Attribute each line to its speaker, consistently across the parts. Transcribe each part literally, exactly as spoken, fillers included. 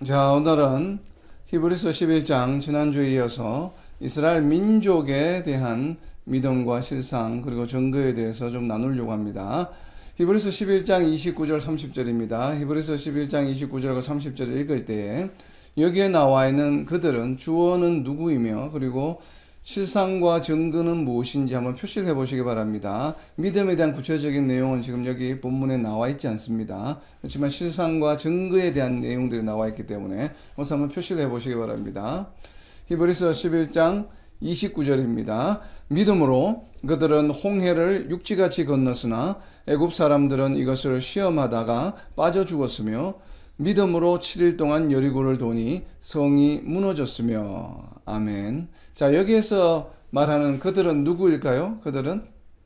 Speaker 1: 자, 오늘은 히브리서 십일 장 지난주에 이어서 이스라엘 민족에 대한 믿음과 실상 그리고 증거에 대해서 좀 나누려고 합니다. 히브리서 십일 장 이십구 절 삼십 절입니다. 히브리서 십일 장 이십구 절과 삼십 절을 읽을 때에 여기에 나와 있는 그들은 주어는 누구이며 그리고 실상과 증거는 무엇인지 한번 표시를 해보시기 바랍니다. 믿음에 대한 구체적인 내용은 지금 여기 본문에 나와 있지 않습니다. 그렇지만 실상과 증거에 대한 내용들이 나와 있기 때문에 우선 한번 표시를 해보시기 바랍니다. 히브리서 십일 장 이십구 절입니다. 믿음으로 그들은 홍해를 육지같이 건넜으나 애굽 사람들은 이것을 시험하다가 빠져 죽었으며 믿음으로 칠 일 동안 여리고를 도니 성이 무너졌으며. 아멘. 자, 여기에서 말하는 그들은 누구일까요? 그들은?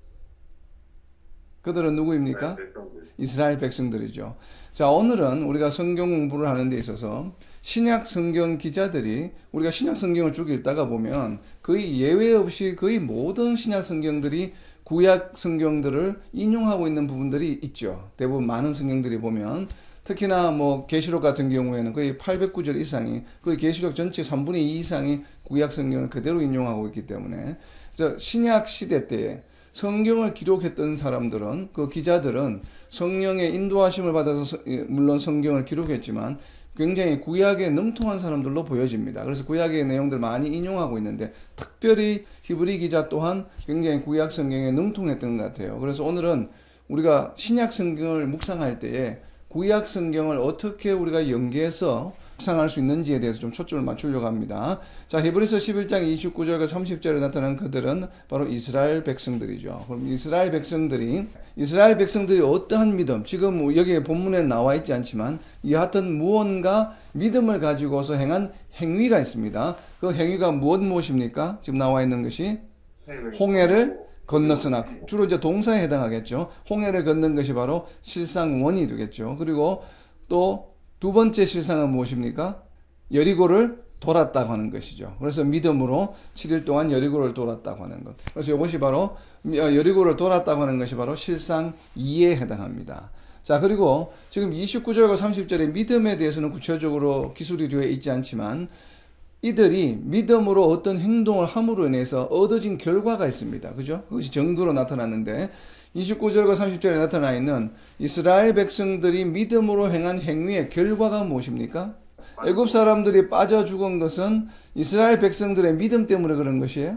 Speaker 1: 그들은 누구입니까? 이스라엘 백성들이죠. 자, 오늘은 우리가 성경 공부를 하는 데 있어서 신약 성경 기자들이 우리가 신약 성경을 쭉 읽다가 보면 거의 예외 없이 거의 모든 신약 성경들이 구약 성경들을 인용하고 있는 부분들이 있죠. 대부분 많은 성경들이 보면 특히나 뭐 계시록 같은 경우에는 거의 팔백구 절 이상이 거의 계시록 전체 삼분의 이 이상이 구약 성경을 그대로 인용하고 있기 때문에 신약 시대 때에 성경을 기록했던 사람들은 그 기자들은 성령의 인도하심을 받아서 물론 성경을 기록했지만 굉장히 구약에 능통한 사람들로 보여집니다. 그래서 구약의 내용들 많이 인용하고 있는데 특별히 히브리 기자 또한 굉장히 구약 성경에 능통했던 것 같아요. 그래서 오늘은 우리가 신약 성경을 묵상할 때에 구약 성경을 어떻게 우리가 연계해서 묵상할 수 있는지에 대해서 좀 초점을 맞추려고 합니다. 자, 히브리서 십일 장 이십구 절과 삼십 절에 나타난 그들은 바로 이스라엘 백성들이죠. 그럼 이스라엘 백성들이 이스라엘 백성들이 어떠한 믿음, 지금 여기에 본문에 나와 있지 않지만 여하튼 무언가 믿음을 가지고서 행한 행위가 있습니다. 그 행위가 무엇 무엇입니까? 지금 나와 있는 것이 홍해를 건넜으나 주로 이제 동사에 해당하겠죠. 홍해를 건넌 것이 바로 실상원이 되겠죠. 그리고 또 두 번째 실상은 무엇입니까? 여리고를 돌았다고 하는 것이죠. 그래서 믿음으로 칠 일 동안 여리고를 돌았다고 하는 것. 그래서 이것이 바로 여리고를 돌았다고 하는 것이 바로 실상 이에 해당합니다. 자, 그리고 지금 이십구 절과 삼십 절의 믿음에 대해서는 구체적으로 기술이 되어 있지 않지만 이들이 믿음으로 어떤 행동을 함으로 인해서 얻어진 결과가 있습니다. 그죠? 그것이 증거로 나타났는데 이십구 절과 삼십 절에 나타나 있는 이스라엘 백성들이 믿음으로 행한 행위의 결과가 무엇입니까? 애굽 사람들이 빠져 죽은 것은 이스라엘 백성들의 믿음 때문에 그런 것이에요?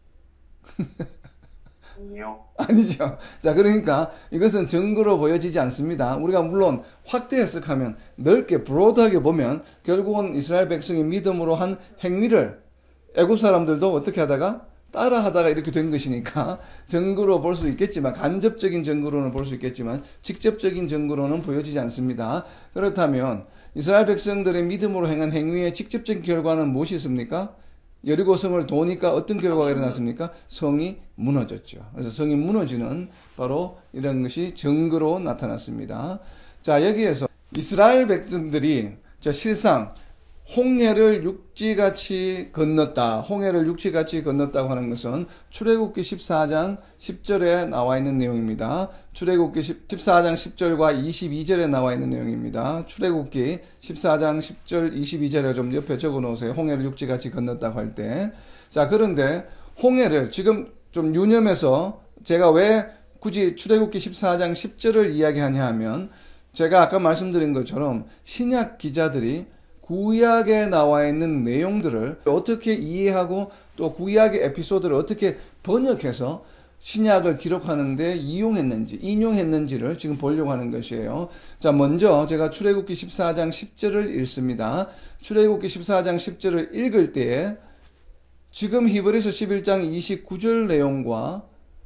Speaker 2: 아니요.
Speaker 1: 아니죠. 자, 그러니까 이것은 증거로 보여지지 않습니다. 우리가 물론 확대 해석하면 넓게 브로드하게 보면 결국은 이스라엘 백성이 믿음으로 한 행위를 애굽 사람들도 어떻게 하다가 따라 하다가 이렇게 된 것이니까 증거로 볼 수 있겠지만 간접적인 증거로는 볼 수 있겠지만 직접적인 증거로는 보여지지 않습니다. 그렇다면 이스라엘 백성들의 믿음으로 행한 행위의 직접적인 결과는 무엇이 있습니까? 여리고성을 도니까 어떤 결과가 일어났습니까? 성이 무너졌죠. 그래서 성이 무너지는 바로 이런 것이 증거로 나타났습니다. 자, 여기에서 이스라엘 백성들이 저 실상 홍해를 육지같이 건넜다. 홍해를 육지같이 건넜다고 하는 것은 출애굽기 십사 장 십 절에 나와 있는 내용입니다. 출애굽기 십사 장 십 절과 이십이 절에 나와 있는 내용입니다. 출애굽기 십사 장 십 절 이십이 절에 좀 옆에 적어 놓으세요. 홍해를 육지같이 건넜다고 할 때. 자, 그런데 홍해를 지금 좀 유념해서 제가 왜 굳이 출애굽기 십사 장 십 절을 이야기하냐 하면 제가 아까 말씀드린 것처럼 신약 기자들이 구약에 나와 있는 내용들을 어떻게 이해하고 또 구약의 에피소드를 어떻게 번역해서 신약을 기록하는데 이용했는지, 인용했는지를 지금 보려고 하는 것이에요. 자, 먼저 제가 출애굽기 십사 장 십 절을 읽습니다. 출애굽기 십사 장 십 절을 읽을 때에 지금 히브리서 십일 장 이십구 절 내용과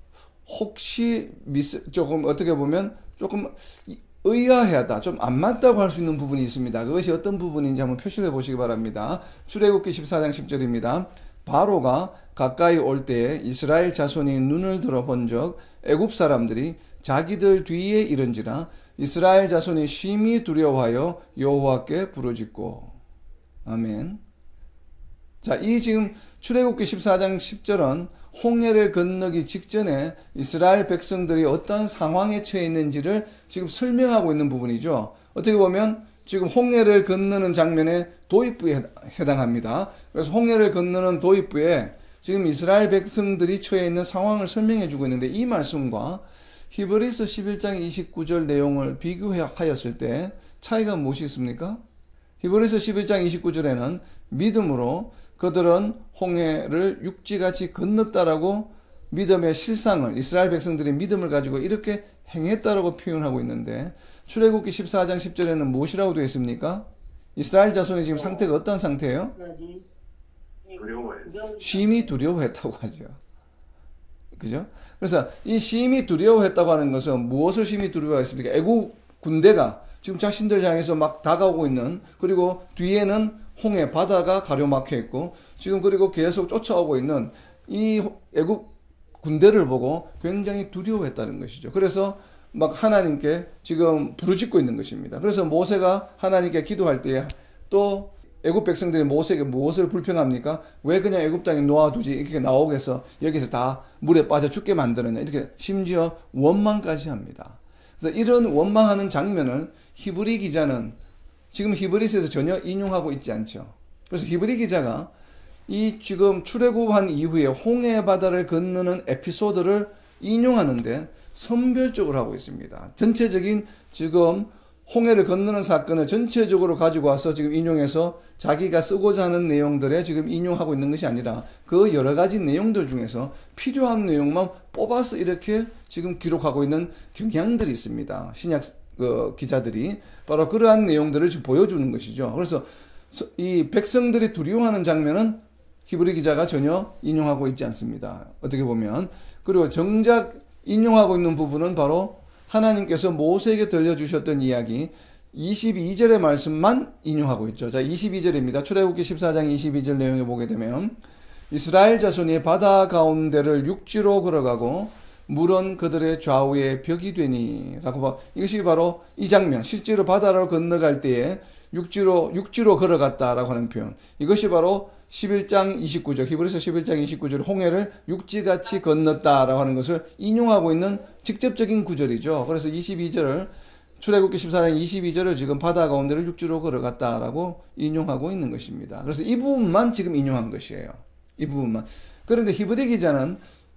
Speaker 1: 혹시 미스, 조금 어떻게 보면 조금 의아하다, 좀 안 맞다고 할 수 있는 부분이 있습니다. 그것이 어떤 부분인지 한번 표시를 해보시기 바랍니다. 출애굽기 십사 장 십 절입니다. 바로가 가까이 올 때에 이스라엘 자손이 눈을 들어 본적 애굽 사람들이 자기들 뒤에 이른지라 이스라엘 자손이 심히 두려워하여 여호와께 부르짖고. 아멘. 자, 이 지금 출애굽기 십사 장 십 절은 홍해를 건너기 직전에 이스라엘 백성들이 어떤 상황에 처해 있는지를 지금 설명하고 있는 부분이죠. 어떻게 보면 지금 홍해를 건너는 장면의 도입부에 해당합니다. 그래서 홍해를 건너는 도입부에 지금 이스라엘 백성들이 처해 있는 상황을 설명해 주고 있는데, 이 말씀과 히브리서 십일 장 이십구 절 내용을 비교하였을 때 차이가 무엇이 있습니까? 히브리서 십일 장 이십구 절에는 믿음으로 그들은 홍해를 육지같이 건넜다라고 믿음의 실상을, 이스라엘 백성들이 믿음을 가지고 이렇게 행했다라고 표현하고 있는데, 출애굽기 십사 장 십 절에는 무엇이라고 되어 있습니까? 이스라엘 자손의 지금 상태가 어떤 상태예요? 심히 두려워했다고 하죠. 그죠? 그래서 이 심히 두려워했다고 하는 것은 무엇을 심히 두려워했습니까? 애국 군대가 지금 자신들 향해서 막 다가오고 있는, 그리고 뒤에는 홍해 바다가 가로막혀 있고, 지금 그리고 계속 쫓아오고 있는 이 애국 군대를 보고 굉장히 두려워했다는 것이죠. 그래서 막 하나님께 지금 부르짖고 있는 것입니다. 그래서 모세가 하나님께 기도할 때에 또 애굽 백성들이 모세에게 무엇을 불평합니까? 왜 그냥 애굽 땅에 놓아두지, 이렇게 나오게 해서 여기서 다 물에 빠져 죽게 만들었냐, 이렇게 심지어 원망까지 합니다. 그래서 이런 원망하는 장면을 히브리 기자는 지금 히브리서에서 전혀 인용하고 있지 않죠. 그래서 히브리 기자가 이 지금 출애굽한 이후에 홍해 바다를 건너는 에피소드를 인용하는데 선별적으로 하고 있습니다. 전체적인 지금 홍해를 건너는 사건을 전체적으로 가지고 와서 지금 인용해서 자기가 쓰고자 하는 내용들에 지금 인용하고 있는 것이 아니라 그 여러 가지 내용들 중에서 필요한 내용만 뽑아서 이렇게 지금 기록하고 있는 경향들이 있습니다. 신약 그 기자들이 바로 그러한 내용들을 지금 보여주는 것이죠. 그래서 이 백성들이 두려워하는 장면은 히브리 기자가 전혀 인용하고 있지 않습니다. 어떻게 보면. 그리고 정작 인용하고 있는 부분은 바로 하나님께서 모세에게 들려주셨던 이야기 이십이 절의 말씀만 인용하고 있죠. 자, 이십이 절입니다. 출애굽기 십사 장 이십이 절 내용에 보게 되면, 이스라엘 자손이 바다 가운데를 육지로 걸어가고 물은 그들의 좌우에 벽이 되니 라고 봐. 이것이 바로 이 장면, 실제로 바다로 건너갈 때에 육지로 육지로 걸어갔다라고 하는 표현. 이것이 바로 십일 장 이십구 절, 히브리서 십일 장 이십구 절, 홍해를 육지같이 건넜다라고 하는 것을 인용하고 있는 직접적인 구절이죠. 그래서 이십이 절을, 출애굽기 십사 장 이십이 절을 지금 바다 가운데를 육지로 걸어갔다라고 인용하고 있는 것입니다. 그래서 이 부분만 지금 인용한 것이에요. 이 부분만. 그런데 히브리 기자는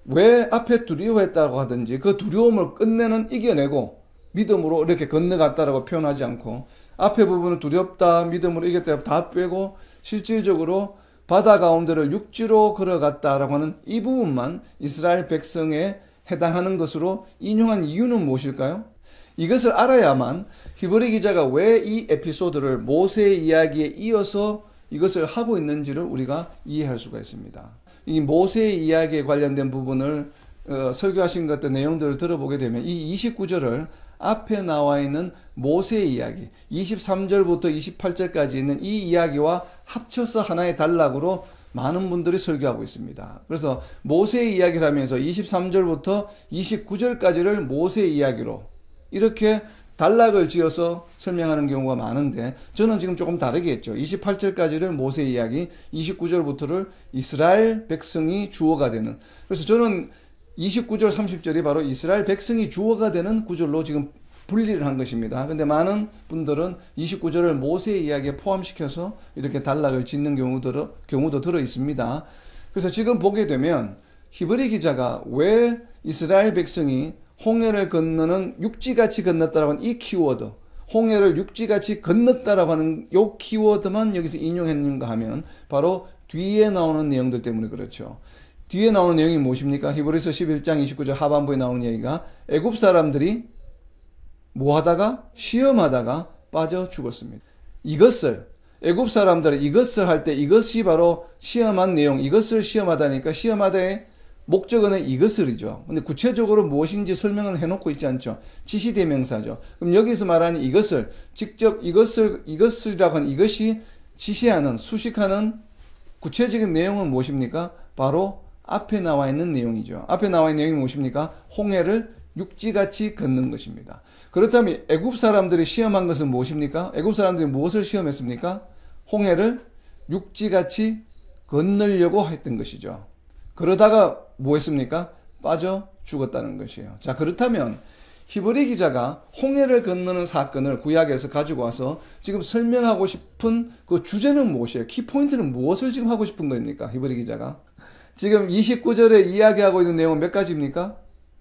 Speaker 1: 왜 앞에 두려워했다고 하든지 그 두려움을 끝내는 이겨내고 믿음으로 이렇게 건너갔다라고 표현하지 않고, 앞에 부분은 두렵다, 믿음으로 이겼다 다 빼고 실질적으로 바다 가운데를 육지로 걸어갔다라고 하는 이 부분만 이스라엘 백성에 해당하는 것으로 인용한 이유는 무엇일까요? 이것을 알아야만 히브리 기자가 왜 이 에피소드를 모세의 이야기에 이어서 이것을 하고 있는지를 우리가 이해할 수가 있습니다. 이 모세의 이야기에 관련된 부분을 어, 설교하신 것들 내용들을 들어보게 되면 이 이십구 절을 앞에 나와 있는 모세의 이야기, 이십삼 절부터 이십팔 절까지 있는 이 이야기와 합쳐서 하나의 단락으로 많은 분들이 설교하고 있습니다. 그래서 모세의 이야기를 하면서 이십삼 절부터 이십구 절까지를 모세의 이야기로 이렇게 단락을 지어서 설명하는 경우가 많은데, 저는 지금 조금 다르게 했죠. 이십팔 절까지를 모세의 이야기, 이십구 절부터를 이스라엘 백성이 주어가 되는. 그래서 저는 이십구 절 삼십 절이 바로 이스라엘 백성이 주어가 되는 구절로 지금 분리를 한 것입니다. 근데 많은 분들은 이십구 절을 모세의 이야기에 포함시켜서 이렇게 단락을 짓는 경우도, 경우도 들어 있습니다. 그래서 지금 보게 되면 히브리 기자가 왜 이스라엘 백성이 홍해를 건너는 육지같이 건넜다라고 하는 이 키워드, 홍해를 육지같이 건넜다라고 하는 이 키워드만 여기서 인용했는가 하면 바로 뒤에 나오는 내용들 때문에 그렇죠. 뒤에 나오는 내용이 무엇입니까? 히브리서 십일 장 이십구 절 하반부에 나오는 얘기가 애굽 사람들이 뭐 하다가? 시험하다가 빠져 죽었습니다. 이것을, 애굽 사람들이 이것을 할 때 이것이 바로 시험한 내용, 이것을 시험하다니까 시험하다의 목적어는 이것을이죠. 근데 구체적으로 무엇인지 설명을 해놓고 있지 않죠. 지시대명사죠. 그럼 여기서 말하는 이것을, 직접 이것을, 이것이라고 하는 이것이 지시하는, 수식하는 구체적인 내용은 무엇입니까? 바로 앞에 나와 있는 내용이죠. 앞에 나와 있는 내용이 무엇입니까? 홍해를 육지같이 걷는 것입니다. 그렇다면 애굽 사람들이 시험한 것은 무엇입니까? 애굽 사람들이 무엇을 시험했습니까? 홍해를 육지같이 건너려고 했던 것이죠. 그러다가 뭐 했습니까? 빠져 죽었다는 것이에요. 자, 그렇다면 히브리 기자가 홍해를 건너는 사건을 구약에서 가지고 와서 지금 설명하고 싶은 그 주제는 무엇이에요? 키포인트는 무엇을 지금 하고 싶은 겁니까? 히브리 기자가. 지금 이십구 절에 이야기하고 있는 내용은 몇 가지입니까?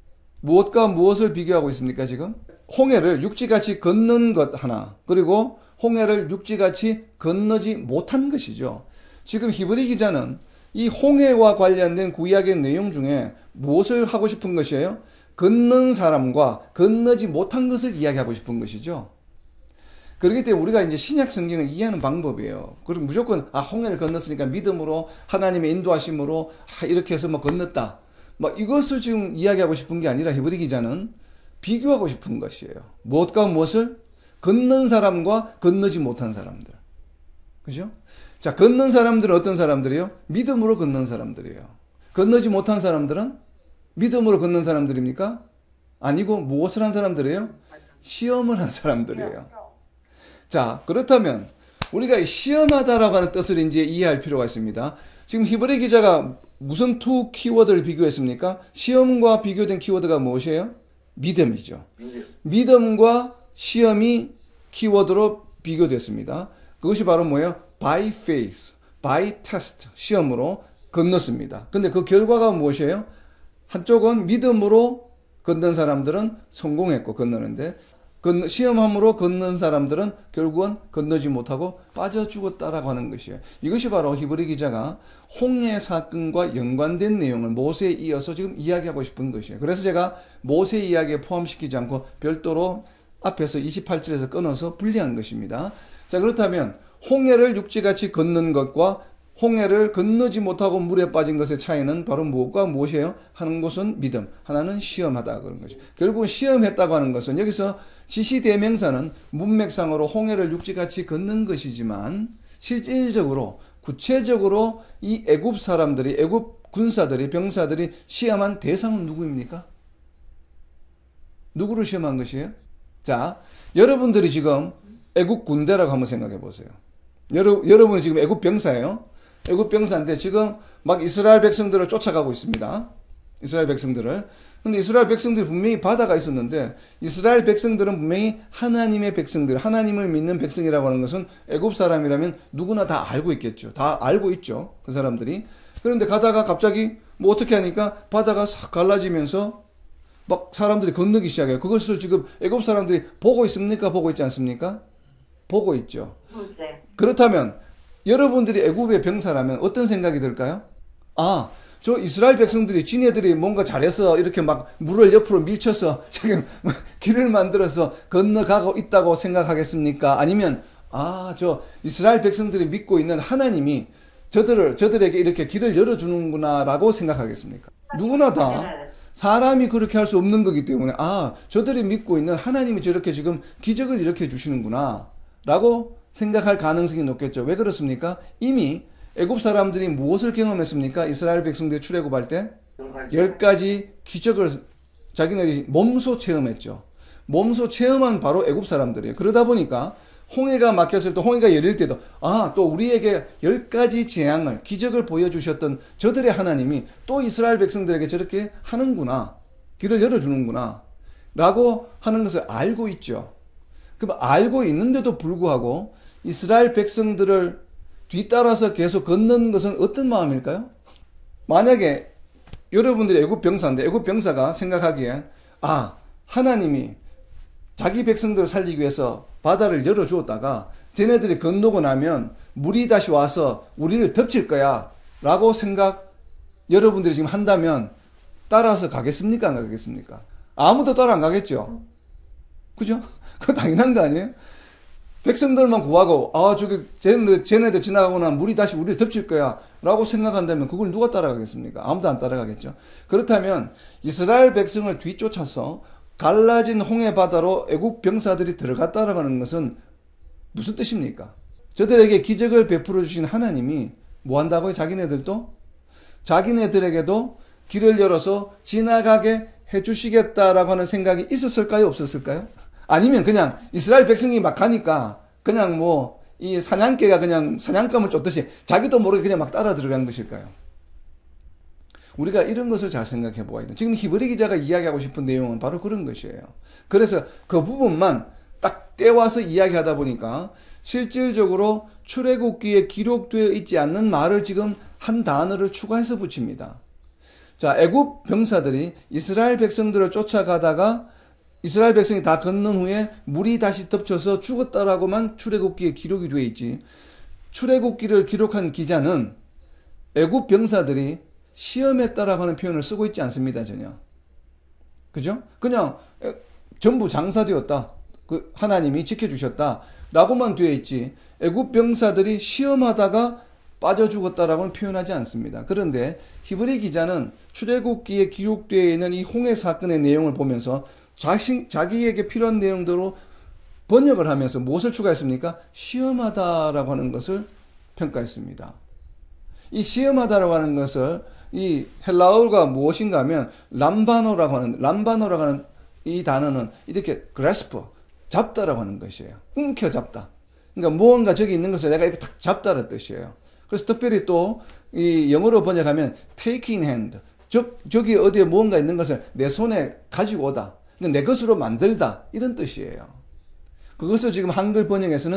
Speaker 1: 무엇과 무엇을 비교하고 있습니까, 지금? 홍해를 육지같이 건넌 것 하나, 그리고 홍해를 육지같이 건너지 못한 것이죠. 지금 히브리 기자는 이 홍해와 관련된 구약의 내용 중에 무엇을 하고 싶은 것이에요? 건넌 사람과 건너지 못한 것을 이야기하고 싶은 것이죠. 그렇기 때문에 우리가 이제 신약 성경을 이해하는 방법이에요. 그리고 무조건 아 홍해를 건넜으니까 믿음으로 하나님의 인도하심으로 아 이렇게 해서 뭐 건넜다. 뭐 이것을 지금 이야기하고 싶은 게 아니라 히브리 기자는 비교하고 싶은 것이에요. 무엇과 무엇을? 건넌 사람과 건너지 못한 사람들. 그죠? 자, 건넌 사람들은 어떤 사람들이에요? 믿음으로 건넌 사람들이에요. 건너지 못한 사람들은 믿음으로 건넌 사람들입니까? 아니고 무엇을 한 사람들이에요? 시험을 한 사람들이에요. 자, 그렇다면 우리가 시험하다라고 하는 뜻을 이제 이해할 필요가 있습니다. 지금 히브리 기자가 무슨 두 키워드를 비교했습니까? 시험과 비교된 키워드가 무엇이에요? 믿음이죠. 믿음과 시험이 키워드로 비교됐습니다. 그것이 바로 뭐예요? by faith, by test, 시험으로 건넜습니다. 근데 그 결과가 무엇이에요? 한쪽은 믿음으로 건넌 사람들은 성공했고 건너는데 시험함으로 건넌 사람들은 결국은 건너지 못하고 빠져 죽었다라고 하는 것이에요. 이것이 바로 히브리 기자가 홍해 사건과 연관된 내용을 모세에 이어서 지금 이야기하고 싶은 것이에요. 그래서 제가 모세 이야기에 포함시키지 않고 별도로 앞에서 이십팔 절에서 끊어서 분리한 것입니다. 자, 그렇다면 홍해를 육지같이 건넌 것과 홍해를 건너지 못하고 물에 빠진 것의 차이는 바로 무엇과 무엇이에요? 하는 것은 믿음, 하나는 시험하다 그런 거죠. 결국은 시험했다고 하는 것은 여기서 지시대명사는 문맥상으로 홍해를 육지같이 건넌 것이지만 실질적으로 구체적으로 이 애굽 사람들이 애굽 군사들이 병사들이 시험한 대상은 누구입니까? 누구를 시험한 것이에요? 자, 여러분들이 지금 애굽 군대라고 한번 생각해 보세요. 여러, 여러분이 지금 애굽 병사예요. 애굽 병사인데 지금 막 이스라엘 백성들을 쫓아가고 있습니다. 이스라엘 백성들을. 근데 이스라엘 백성들이 분명히 바다가 있었는데 이스라엘 백성들은 분명히 하나님의 백성들, 하나님을 믿는 백성이라고 하는 것은 애굽 사람이라면 누구나 다 알고 있겠죠. 다 알고 있죠. 그 사람들이. 그런데 가다가 갑자기 뭐 어떻게 하니까 바다가 싹 갈라지면서 막 사람들이 건너기 시작해요. 그것을 지금 애굽 사람들이 보고 있습니까? 보고 있지 않습니까? 보고 있죠. 그렇다면 여러분들이 애굽의 병사라면 어떤 생각이 들까요? 아, 저 이스라엘 백성들이 지네들이 뭔가 잘해서 이렇게 막 물을 옆으로 밀쳐서 지금 길을 만들어서 건너가고 있다고 생각하겠습니까? 아니면 아, 저 이스라엘 백성들이 믿고 있는 하나님이 저들을 저들에게 이렇게 길을 열어주는구나라고 생각하겠습니까? 누구나 다 사람이 그렇게 할 수 없는 거기 때문에 아, 저들이 믿고 있는 하나님이 저렇게 지금 기적을 일으켜 주시는구나 라고 생각할 가능성이 높겠죠. 왜 그렇습니까? 이미 애굽 사람들이 무엇을 경험했습니까? 이스라엘 백성들이 출애굽할 때 열 가지 기적을 자기네들이 몸소 체험했죠. 몸소 체험한 바로 애굽 사람들이에요. 그러다 보니까 홍해가 막혔을 때 홍해가 열릴 때도 아, 또 우리에게 열 가지 재앙을 기적을 보여주셨던 저들의 하나님이 또 이스라엘 백성들에게 저렇게 하는구나, 길을 열어주는구나 라고 하는 것을 알고 있죠. 그럼 알고 있는데도 불구하고 이스라엘 백성들을 뒤따라서 계속 걷는 것은 어떤 마음일까요? 만약에 여러분들이 애굽 병사인데 애굽 병사가 생각하기에 아, 하나님이 자기 백성들을 살리기 위해서 바다를 열어주었다가 쟤네들이 건너고 나면 물이 다시 와서 우리를 덮칠 거야 라고 생각 여러분들이 지금 한다면 따라서 가겠습니까? 안 가겠습니까? 아무도 따라 안 가겠죠. 그죠? 그거 당연한 거 아니에요? 백성들만 구하고 아 저기 쟤네들, 쟤네들 지나가고 나면 물이 다시 우리를 덮칠 거야 라고 생각한다면 그걸 누가 따라가겠습니까? 아무도 안 따라가겠죠. 그렇다면 이스라엘 백성을 뒤쫓아서 갈라진 홍해 바다로 애국 병사들이 들어갔다라고 하는 것은 무슨 뜻입니까? 저들에게 기적을 베풀어 주신 하나님이 뭐 한다고요? 자기네들도? 자기네들에게도 길을 열어서 지나가게 해주시겠다라고 하는 생각이 있었을까요? 없었을까요? 아니면 그냥 이스라엘 백성이 막 가니까 그냥 뭐 이 사냥개가 그냥 사냥감을 쫓듯이 자기도 모르게 그냥 막 따라 들어간 것일까요? 우리가 이런 것을 잘 생각해 보아야 돼. 지금 히브리 기자가 이야기하고 싶은 내용은 바로 그런 것이에요. 그래서 그 부분만 딱 떼와서 이야기하다 보니까 실질적으로 출애굽기에 기록되어 있지 않는 말을 지금 한 단어를 추가해서 붙입니다. 자, 애굽 병사들이 이스라엘 백성들을 쫓아가다가 이스라엘 백성이 다 건넌 후에 물이 다시 덮쳐서 죽었다라고만 출애굽기에 기록이 되어 있지. 출애굽기를 기록한 기자는 애굽 병사들이 시험했다라고 하는 표현을 쓰고 있지 않습니다, 전혀. 그죠? 그냥 전부 장사되었다. 그 하나님이 지켜주셨다. 라고만 되어 있지. 애굽 병사들이 시험하다가 빠져 죽었다라고는 표현하지 않습니다. 그런데 히브리 기자는 출애굽기에 기록되어 있는 이 홍해 사건의 내용을 보면서 자신, 자기에게 필요한 내용대로 번역을 하면서 무엇을 추가했습니까? 시험하다라고 하는 것을 평가했습니다. 이 시험하다라고 하는 것을 이 헬라어가 무엇인가 하면 람바노라고 하는 람바노라고 하는 이 단어는 이렇게 grasp 잡다라고 하는 것이에요. 움켜잡다. 그러니까 무언가 저기 있는 것을 내가 이렇게 탁 잡다라는 뜻이에요. 그래서 특별히 또 이 영어로 번역하면 taking hand. 저, 저기 어디에 무언가 있는 것을 내 손에 가지고 오다. 내 것으로 만들다. 이런 뜻이에요. 그것을 지금 한글 번역에서는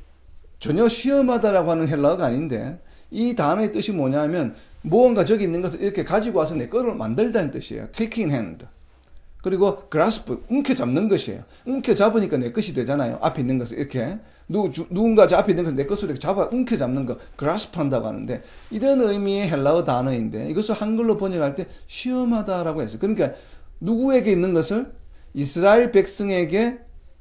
Speaker 1: 전혀 시험하다라고 하는 헬라어가 아닌데 이 단어의 뜻이 뭐냐 하면 무언가 저기 있는 것을 이렇게 가지고 와서 내 거를 만들다는 뜻이에요. taking hand. 그리고 grasp, 움켜잡는 것이에요. 움켜잡으니까 내 것이 되잖아요. 앞에 있는 것을 이렇게 누, 주, 누군가 저 앞에 있는 것을 내 것으로 이렇게 잡아 움켜잡는 거 grasp 한다고 하는데 이런 의미의 헬라어 단어인데 이것을 한글로 번역할 때 시험하다라고 했어요. 그러니까 누구에게 있는 것을 이스라엘 백성에게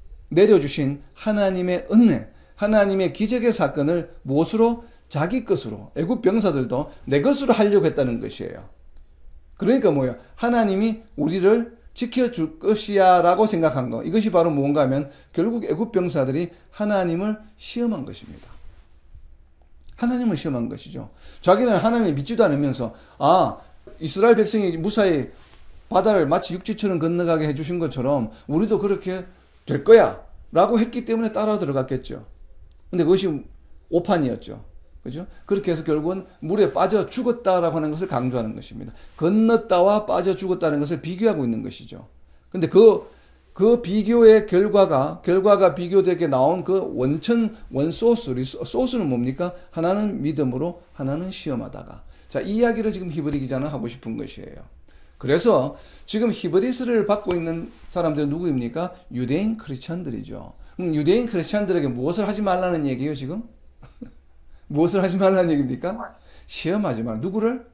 Speaker 1: 내려주신 하나님의 은혜, 하나님의 기적의 사건을 무엇으로? 자기 것으로, 애굽 병사들도 내 것으로 하려고 했다는 것이에요. 그러니까 뭐예요? 하나님이 우리를 지켜줄 것이야 라고 생각한 거. 이것이 바로 무언가 하면 결국 애굽 병사들이 하나님을 시험한 것입니다. 하나님을 시험한 것이죠. 자기는 하나님을 믿지도 않으면서 아, 이스라엘 백성이 무사히 바다를 마치 육지처럼 건너가게 해주신 것처럼 우리도 그렇게 될 거야 라고 했기 때문에 따라 들어갔겠죠. 근데 그것이 오판이었죠. 그죠? 그렇게 해서 결국은 물에 빠져 죽었다라고 하는 것을 강조하는 것입니다. 건넜다와 빠져 죽었다는 것을 비교하고 있는 것이죠. 근데 그, 그 비교의 결과가, 결과가 비교되게 나온 그 원천, 원소스, 소스는 뭡니까? 하나는 믿음으로, 하나는 시험하다가. 자, 이 이야기를 지금 히브리 기자는 하고 싶은 것이에요. 그래서 지금 히브리스를 받고 있는 사람들은 누구입니까? 유대인 크리스찬들이죠. 그럼 유대인 크리스찬들에게 무엇을 하지 말라는 얘기예요, 지금? 무엇을 하지 말라는 얘기입니까? 시험하지 말라. 누구를?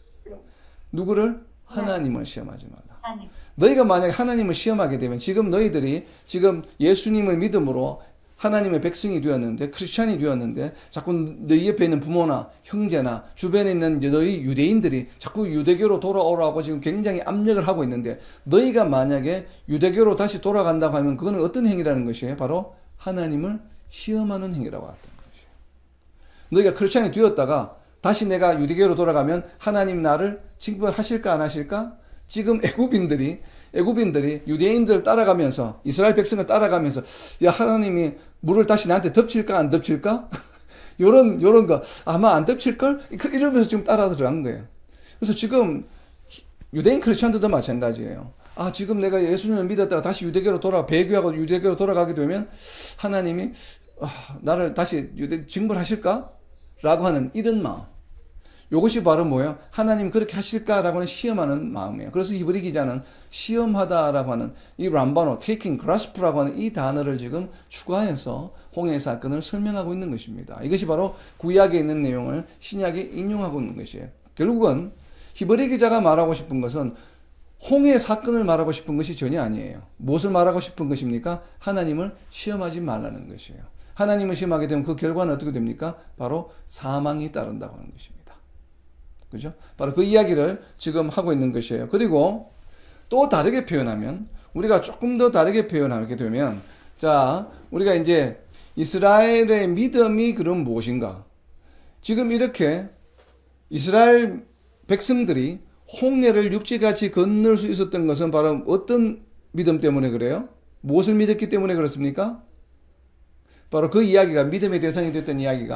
Speaker 1: 누구를? 하나님을 시험하지 말라. 너희가 만약에 하나님을 시험하게 되면 지금 너희들이 지금 예수님을 믿음으로 하나님의 백성이 되었는데 크리스찬이 되었는데 자꾸 너희 옆에 있는 부모나 형제나 주변에 있는 너희 유대인들이 자꾸 유대교로 돌아오라고 지금 굉장히 압력을 하고 있는데 너희가 만약에 유대교로 다시 돌아간다고 하면 그거는 어떤 행위라는 것이에요? 바로 하나님을 시험하는 행위라고 한다는 것이에요. 너희가 크리스찬이 되었다가 다시 내가 유대교로 돌아가면 하나님 나를 징벌하실까 안 하실까? 지금 애굽인들이 애굽인들이 유대인들을 따라가면서 이스라엘 백성을 따라가면서 야 하나님이 물을 다시 나한테 덮칠까 안 덮칠까? 요런 요런 거 아마 안 덮칠걸? 이러면서 지금 따라 들어간 거예요. 그래서 지금 유대인 크리스천들도 마찬가지예요. 아 지금 내가 예수님을 믿었다가 다시 유대교로 돌아 배교하고 유대교로 돌아가게 되면 하나님이 아, 나를 다시 유대 징벌하실까? 라고 하는 이런 마음. 이것이 바로 뭐예요? 하나님 그렇게 하실까라고 하는 시험하는 마음이에요. 그래서 히브리 기자는 시험하다라고 하는 이 람바노, taking, grasp라고 하는 이 단어를 지금 추가해서 홍해 사건을 설명하고 있는 것입니다. 이것이 바로 구약에 있는 내용을 신약에 인용하고 있는 것이에요. 결국은 히브리 기자가 말하고 싶은 것은 홍해 사건을 말하고 싶은 것이 전혀 아니에요. 무엇을 말하고 싶은 것입니까? 하나님을 시험하지 말라는 것이에요. 하나님을 시험하게 되면 그 결과는 어떻게 됩니까? 바로 사망이 따른다고 하는 것입니다. 그죠? 바로 그 이야기를 지금 하고 있는 것이에요. 그리고 또 다르게 표현하면, 우리가 조금 더 다르게 표현하게 되면, 자, 우리가 이제 이스라엘의 믿음이 그럼 무엇인가? 지금 이렇게 이스라엘 백성들이 홍해를 육지같이 건널 수 있었던 것은 바로 어떤 믿음 때문에 그래요? 무엇을 믿었기 때문에 그렇습니까? 바로 그 이야기가, 믿음의 대상이 됐던 이야기가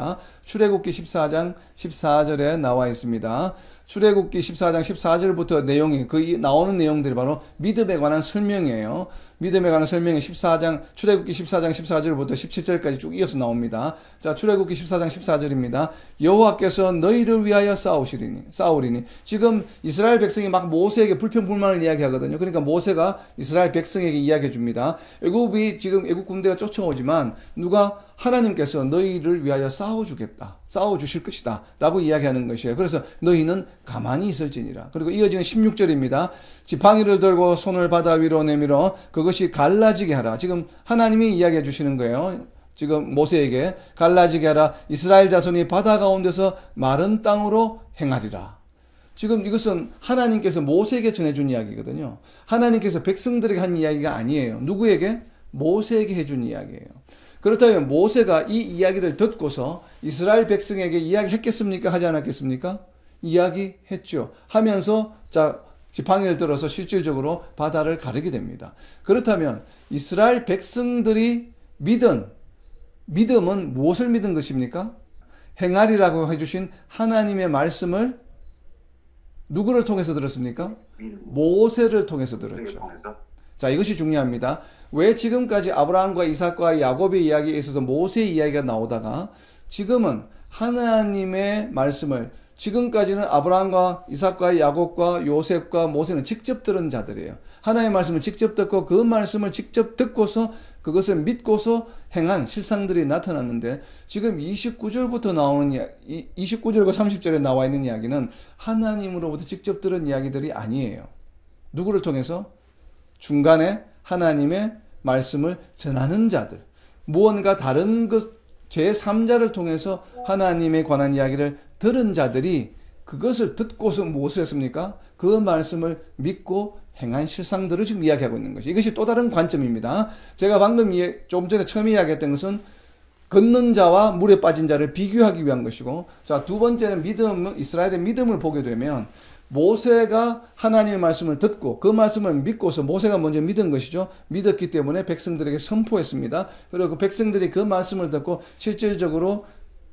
Speaker 1: 출애굽기 십사 장 십사 절에 나와 있습니다. 출애굽기 십사 장 십사 절부터 내용이 그 나오는 내용들이 바로 믿음에 관한 설명이에요. 믿음에 관한 설명이 십사 장 출애굽기 십사 장 십사 절부터 십칠 절까지 쭉 이어서 나옵니다. 자, 출애굽기 십사 장 십사 절입니다. 여호와께서 너희를 위하여 싸우시리니 싸우리니 지금 이스라엘 백성이 막 모세에게 불평불만을 이야기하거든요. 그러니까 모세가 이스라엘 백성에게 이야기해 줍니다. 애굽이 지금 애굽 군대가 쫓아오지만 누가 하나님께서 너희를 위하여 싸워주겠다. 싸워주실 것이다. 라고 이야기하는 것이에요. 그래서 너희는 가만히 있을지니라. 그리고 이어지는 십육 절입니다. 지팡이를 들고 손을 바다 위로 내밀어 그것이 갈라지게 하라. 지금 하나님이 이야기해 주시는 거예요. 지금 모세에게 갈라지게 하라. 이스라엘 자손이 바다 가운데서 마른 땅으로 행하리라. 지금 이것은 하나님께서 모세에게 전해준 이야기거든요. 하나님께서 백성들에게 한 이야기가 아니에요. 누구에게? 모세에게 해준 이야기예요. 그렇다면 모세가 이 이야기를 듣고서 이스라엘 백성에게 이야기했겠습니까? 하지 않았겠습니까? 이야기했죠. 하면서 자 지팡이를 들어서 실질적으로 바다를 가르게 됩니다. 그렇다면 이스라엘 백성들이 믿은 믿음은 무엇을 믿은 것입니까? 행하리라고 해주신 하나님의 말씀을 누구를 통해서 들었습니까? 모세를 통해서 들었죠. 자, 이것이 중요합니다. 왜 지금까지 아브라함과 이삭과 야곱의 이야기에 있어서 모세의 이야기가 나오다가 지금은 하나님의 말씀을 지금까지는 아브라함과 이삭과 야곱과 요셉과 모세는 직접 들은 자들이에요. 하나님의 말씀을 직접 듣고 그 말씀을 직접 듣고서 그것을 믿고서 행한 실상들이 나타났는데 지금 이십구 절부터 나오는 이야기, 이십구 절과 삼십 절에 나와 있는 이야기는 하나님으로부터 직접 들은 이야기들이 아니에요. 누구를 통해서? 중간에 하나님의 말씀을 전하는 자들, 무언가 다른 것, 제삼자를 통해서 하나님에 관한 이야기를 들은 자들이 그것을 듣고서 무엇을 했습니까? 그 말씀을 믿고 행한 실상들을 지금 이야기하고 있는 것이 이것이 또 다른 관점입니다. 제가 방금 좀 전에 처음 이야기했던 것은 걷는 자와 물에 빠진 자를 비교하기 위한 것이고, 자, 두 번째는 믿음, 이스라엘의 믿음을 보게 되면 모세가 하나님의 말씀을 듣고 그 말씀을 믿고서 모세가 먼저 믿은 것이죠. 믿었기 때문에 백성들에게 선포했습니다. 그리고 그 백성들이 그 말씀을 듣고 실질적으로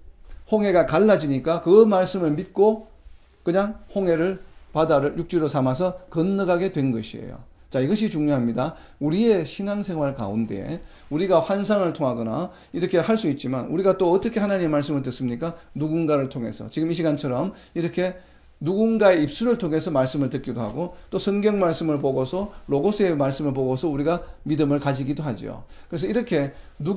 Speaker 1: 홍해가 갈라지니까 그 말씀을 믿고 그냥 홍해를 바다를 육지로 삼아서 건너가게 된 것이에요. 자, 이것이 중요합니다. 우리의 신앙생활 가운데 우리가 환상을 통하거나 이렇게 할 수 있지만 우리가 또 어떻게 하나님의 말씀을 듣습니까? 누군가를 통해서 지금 이 시간처럼 이렇게 누군가의 입술을 통해서 말씀을 듣기도 하고 또 성경 말씀을 보고서 로고스의 말씀을 보고서 우리가 믿음을 가지기도 하죠. 그래서 이렇게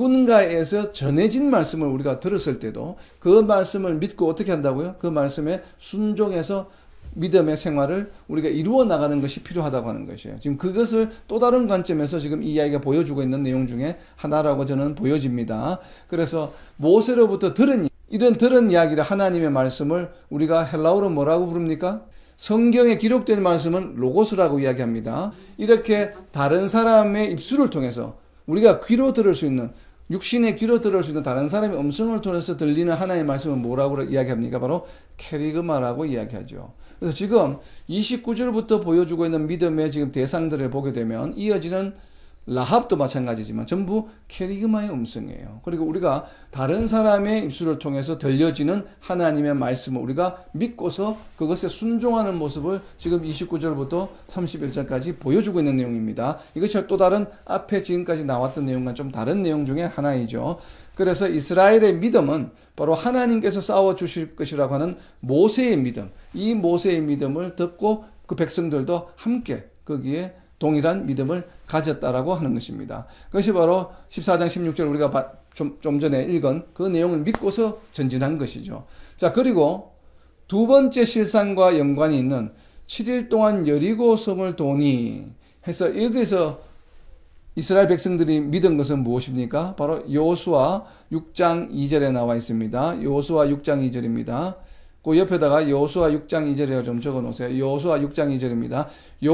Speaker 1: 누군가에서 전해진 말씀을 우리가 들었을 때도 그 말씀을 믿고 어떻게 한다고요? 그 말씀에 순종해서 믿음의 생활을 우리가 이루어 나가는 것이 필요하다고 하는 것이에요. 지금 그것을 또 다른 관점에서 지금 이 이야기가 보여주고 있는 내용 중에 하나라고 저는 보여집니다. 그래서 모세로부터 들은 이런 들은 이야기를 하나님의 말씀을 우리가 헬라어로 뭐라고 부릅니까? 성경에 기록된 말씀은 로고스라고 이야기합니다. 이렇게 다른 사람의 입술을 통해서 우리가 귀로 들을 수 있는 육신의 귀로 들을 수 있는 다른 사람의 음성을 통해서 들리는 하나님의 말씀은 뭐라고 이야기합니까? 바로 캐리그마라고 이야기하죠. 그래서 지금 이십구 절부터 보여주고 있는 믿음의 지금 대상들을 보게 되면 이어지는 라합도 마찬가지지만 전부 캐리그마의 음성이에요. 그리고 우리가 다른 사람의 입술을 통해서 들려지는 하나님의 말씀을 우리가 믿고서 그것에 순종하는 모습을 지금 이십구 절부터 삼십일 절까지 보여주고 있는 내용입니다. 이것이 또 다른 앞에 지금까지 나왔던 내용과 좀 다른 내용 중에 하나이죠. 그래서 이스라엘의 믿음은 바로 하나님께서 싸워주실 것이라고 하는 모세의 믿음, 이 모세의 믿음을 듣고 그 백성들도 함께 거기에 동일한 믿음을 가졌다라고 하는 것입니다. 그것이 바로 십사 장 십육 절 우리가 좀, 좀 전에 읽은 그 내용을 믿고서 전진한 것이죠. 자, 그리고 두 번째 실상과 연관이 있는 칠 일 동안 여리고성을 도니 해서 여기서 이스라엘 백성들이 믿은 것은 무엇입니까? 바로 여호수아 육 장 이 절에 나와 있습니다. 여호수아 육 장 이 절입니다. 그 옆에다가 여호수아 육 장 이 절에 좀 적어 놓으세요. 여호수아 육 장 이 절입니다.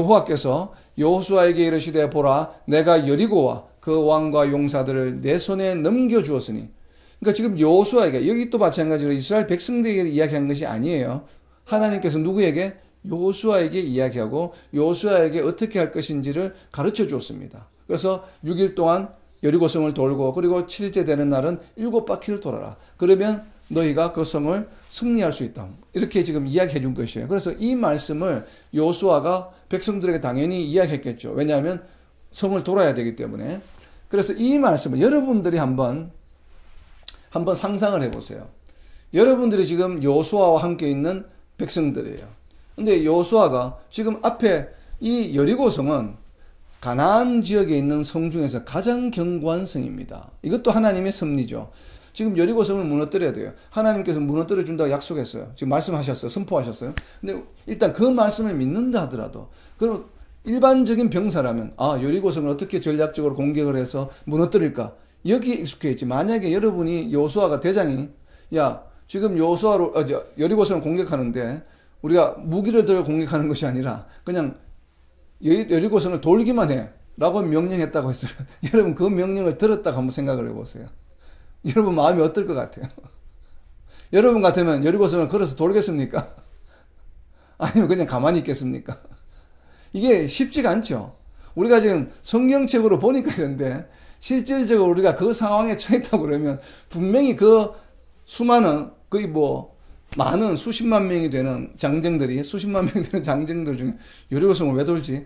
Speaker 1: 여호와께서 여호수아에게 이르시되 보라 내가 여리고와 그 왕과 용사들을 내 손에 넘겨 주었으니. 그러니까 지금 여호수아에게 여기 또 마찬가지로 이스라엘 백성들에게 이야기한 것이 아니에요. 하나님께서 누구에게? 여호수아에게 이야기하고 여호수아에게 어떻게 할 것인지를 가르쳐 주었습니다. 그래서 육 일 동안 여리고성을 돌고 그리고 칠 일째 되는 날은 일곱 바퀴를 돌아라. 그러면 너희가 그 성을 승리할 수 있다. 이렇게 지금 이야기해 준 것이에요. 그래서 이 말씀을 여호수아가 백성들에게 당연히 이야기했겠죠. 왜냐하면 성을 돌아야 되기 때문에. 그래서 이 말씀을 여러분들이 한번 한번 상상을 해보세요. 여러분들이 지금 여호수아와 함께 있는 백성들이에요. 근데 여호수아가 지금 앞에 이 여리고성은 가나안 지역에 있는 성 중에서 가장 견고한 성입니다. 이것도 하나님의 섭리죠. 지금 여리고성을 무너뜨려야 돼요. 하나님께서 무너뜨려 준다고 약속했어요. 지금 말씀하셨어요. 선포하셨어요. 근데 일단 그 말씀을 믿는다 하더라도, 그럼 일반적인 병사라면 아 여리고성을 어떻게 전략적으로 공격을 해서 무너뜨릴까? 여기에 익숙해 있지. 만약에 여러분이 여호수아가 대장이 야 지금 여호수아로 어, 여리고성을 공격하는데 우리가 무기를 들고 공격하는 것이 아니라 그냥 여리고성을 돌기만 해 라고 명령했다고 했어요. 여러분 그 명령을 들었다고 한번 생각을 해보세요. 여러분 마음이 어떨 것 같아요? 여러분 같으면 여리고성을 걸어서 돌겠습니까? 아니면 그냥 가만히 있겠습니까? 이게 쉽지가 않죠. 우리가 지금 성경책으로 보니까 이런데 실질적으로 우리가 그 상황에 처했다고 그러면 분명히 그 수많은 거의 뭐 많은 수십만 명이 되는 장정들이 수십만 명이 되는 장정들 중에 여리고성을 왜 돌지?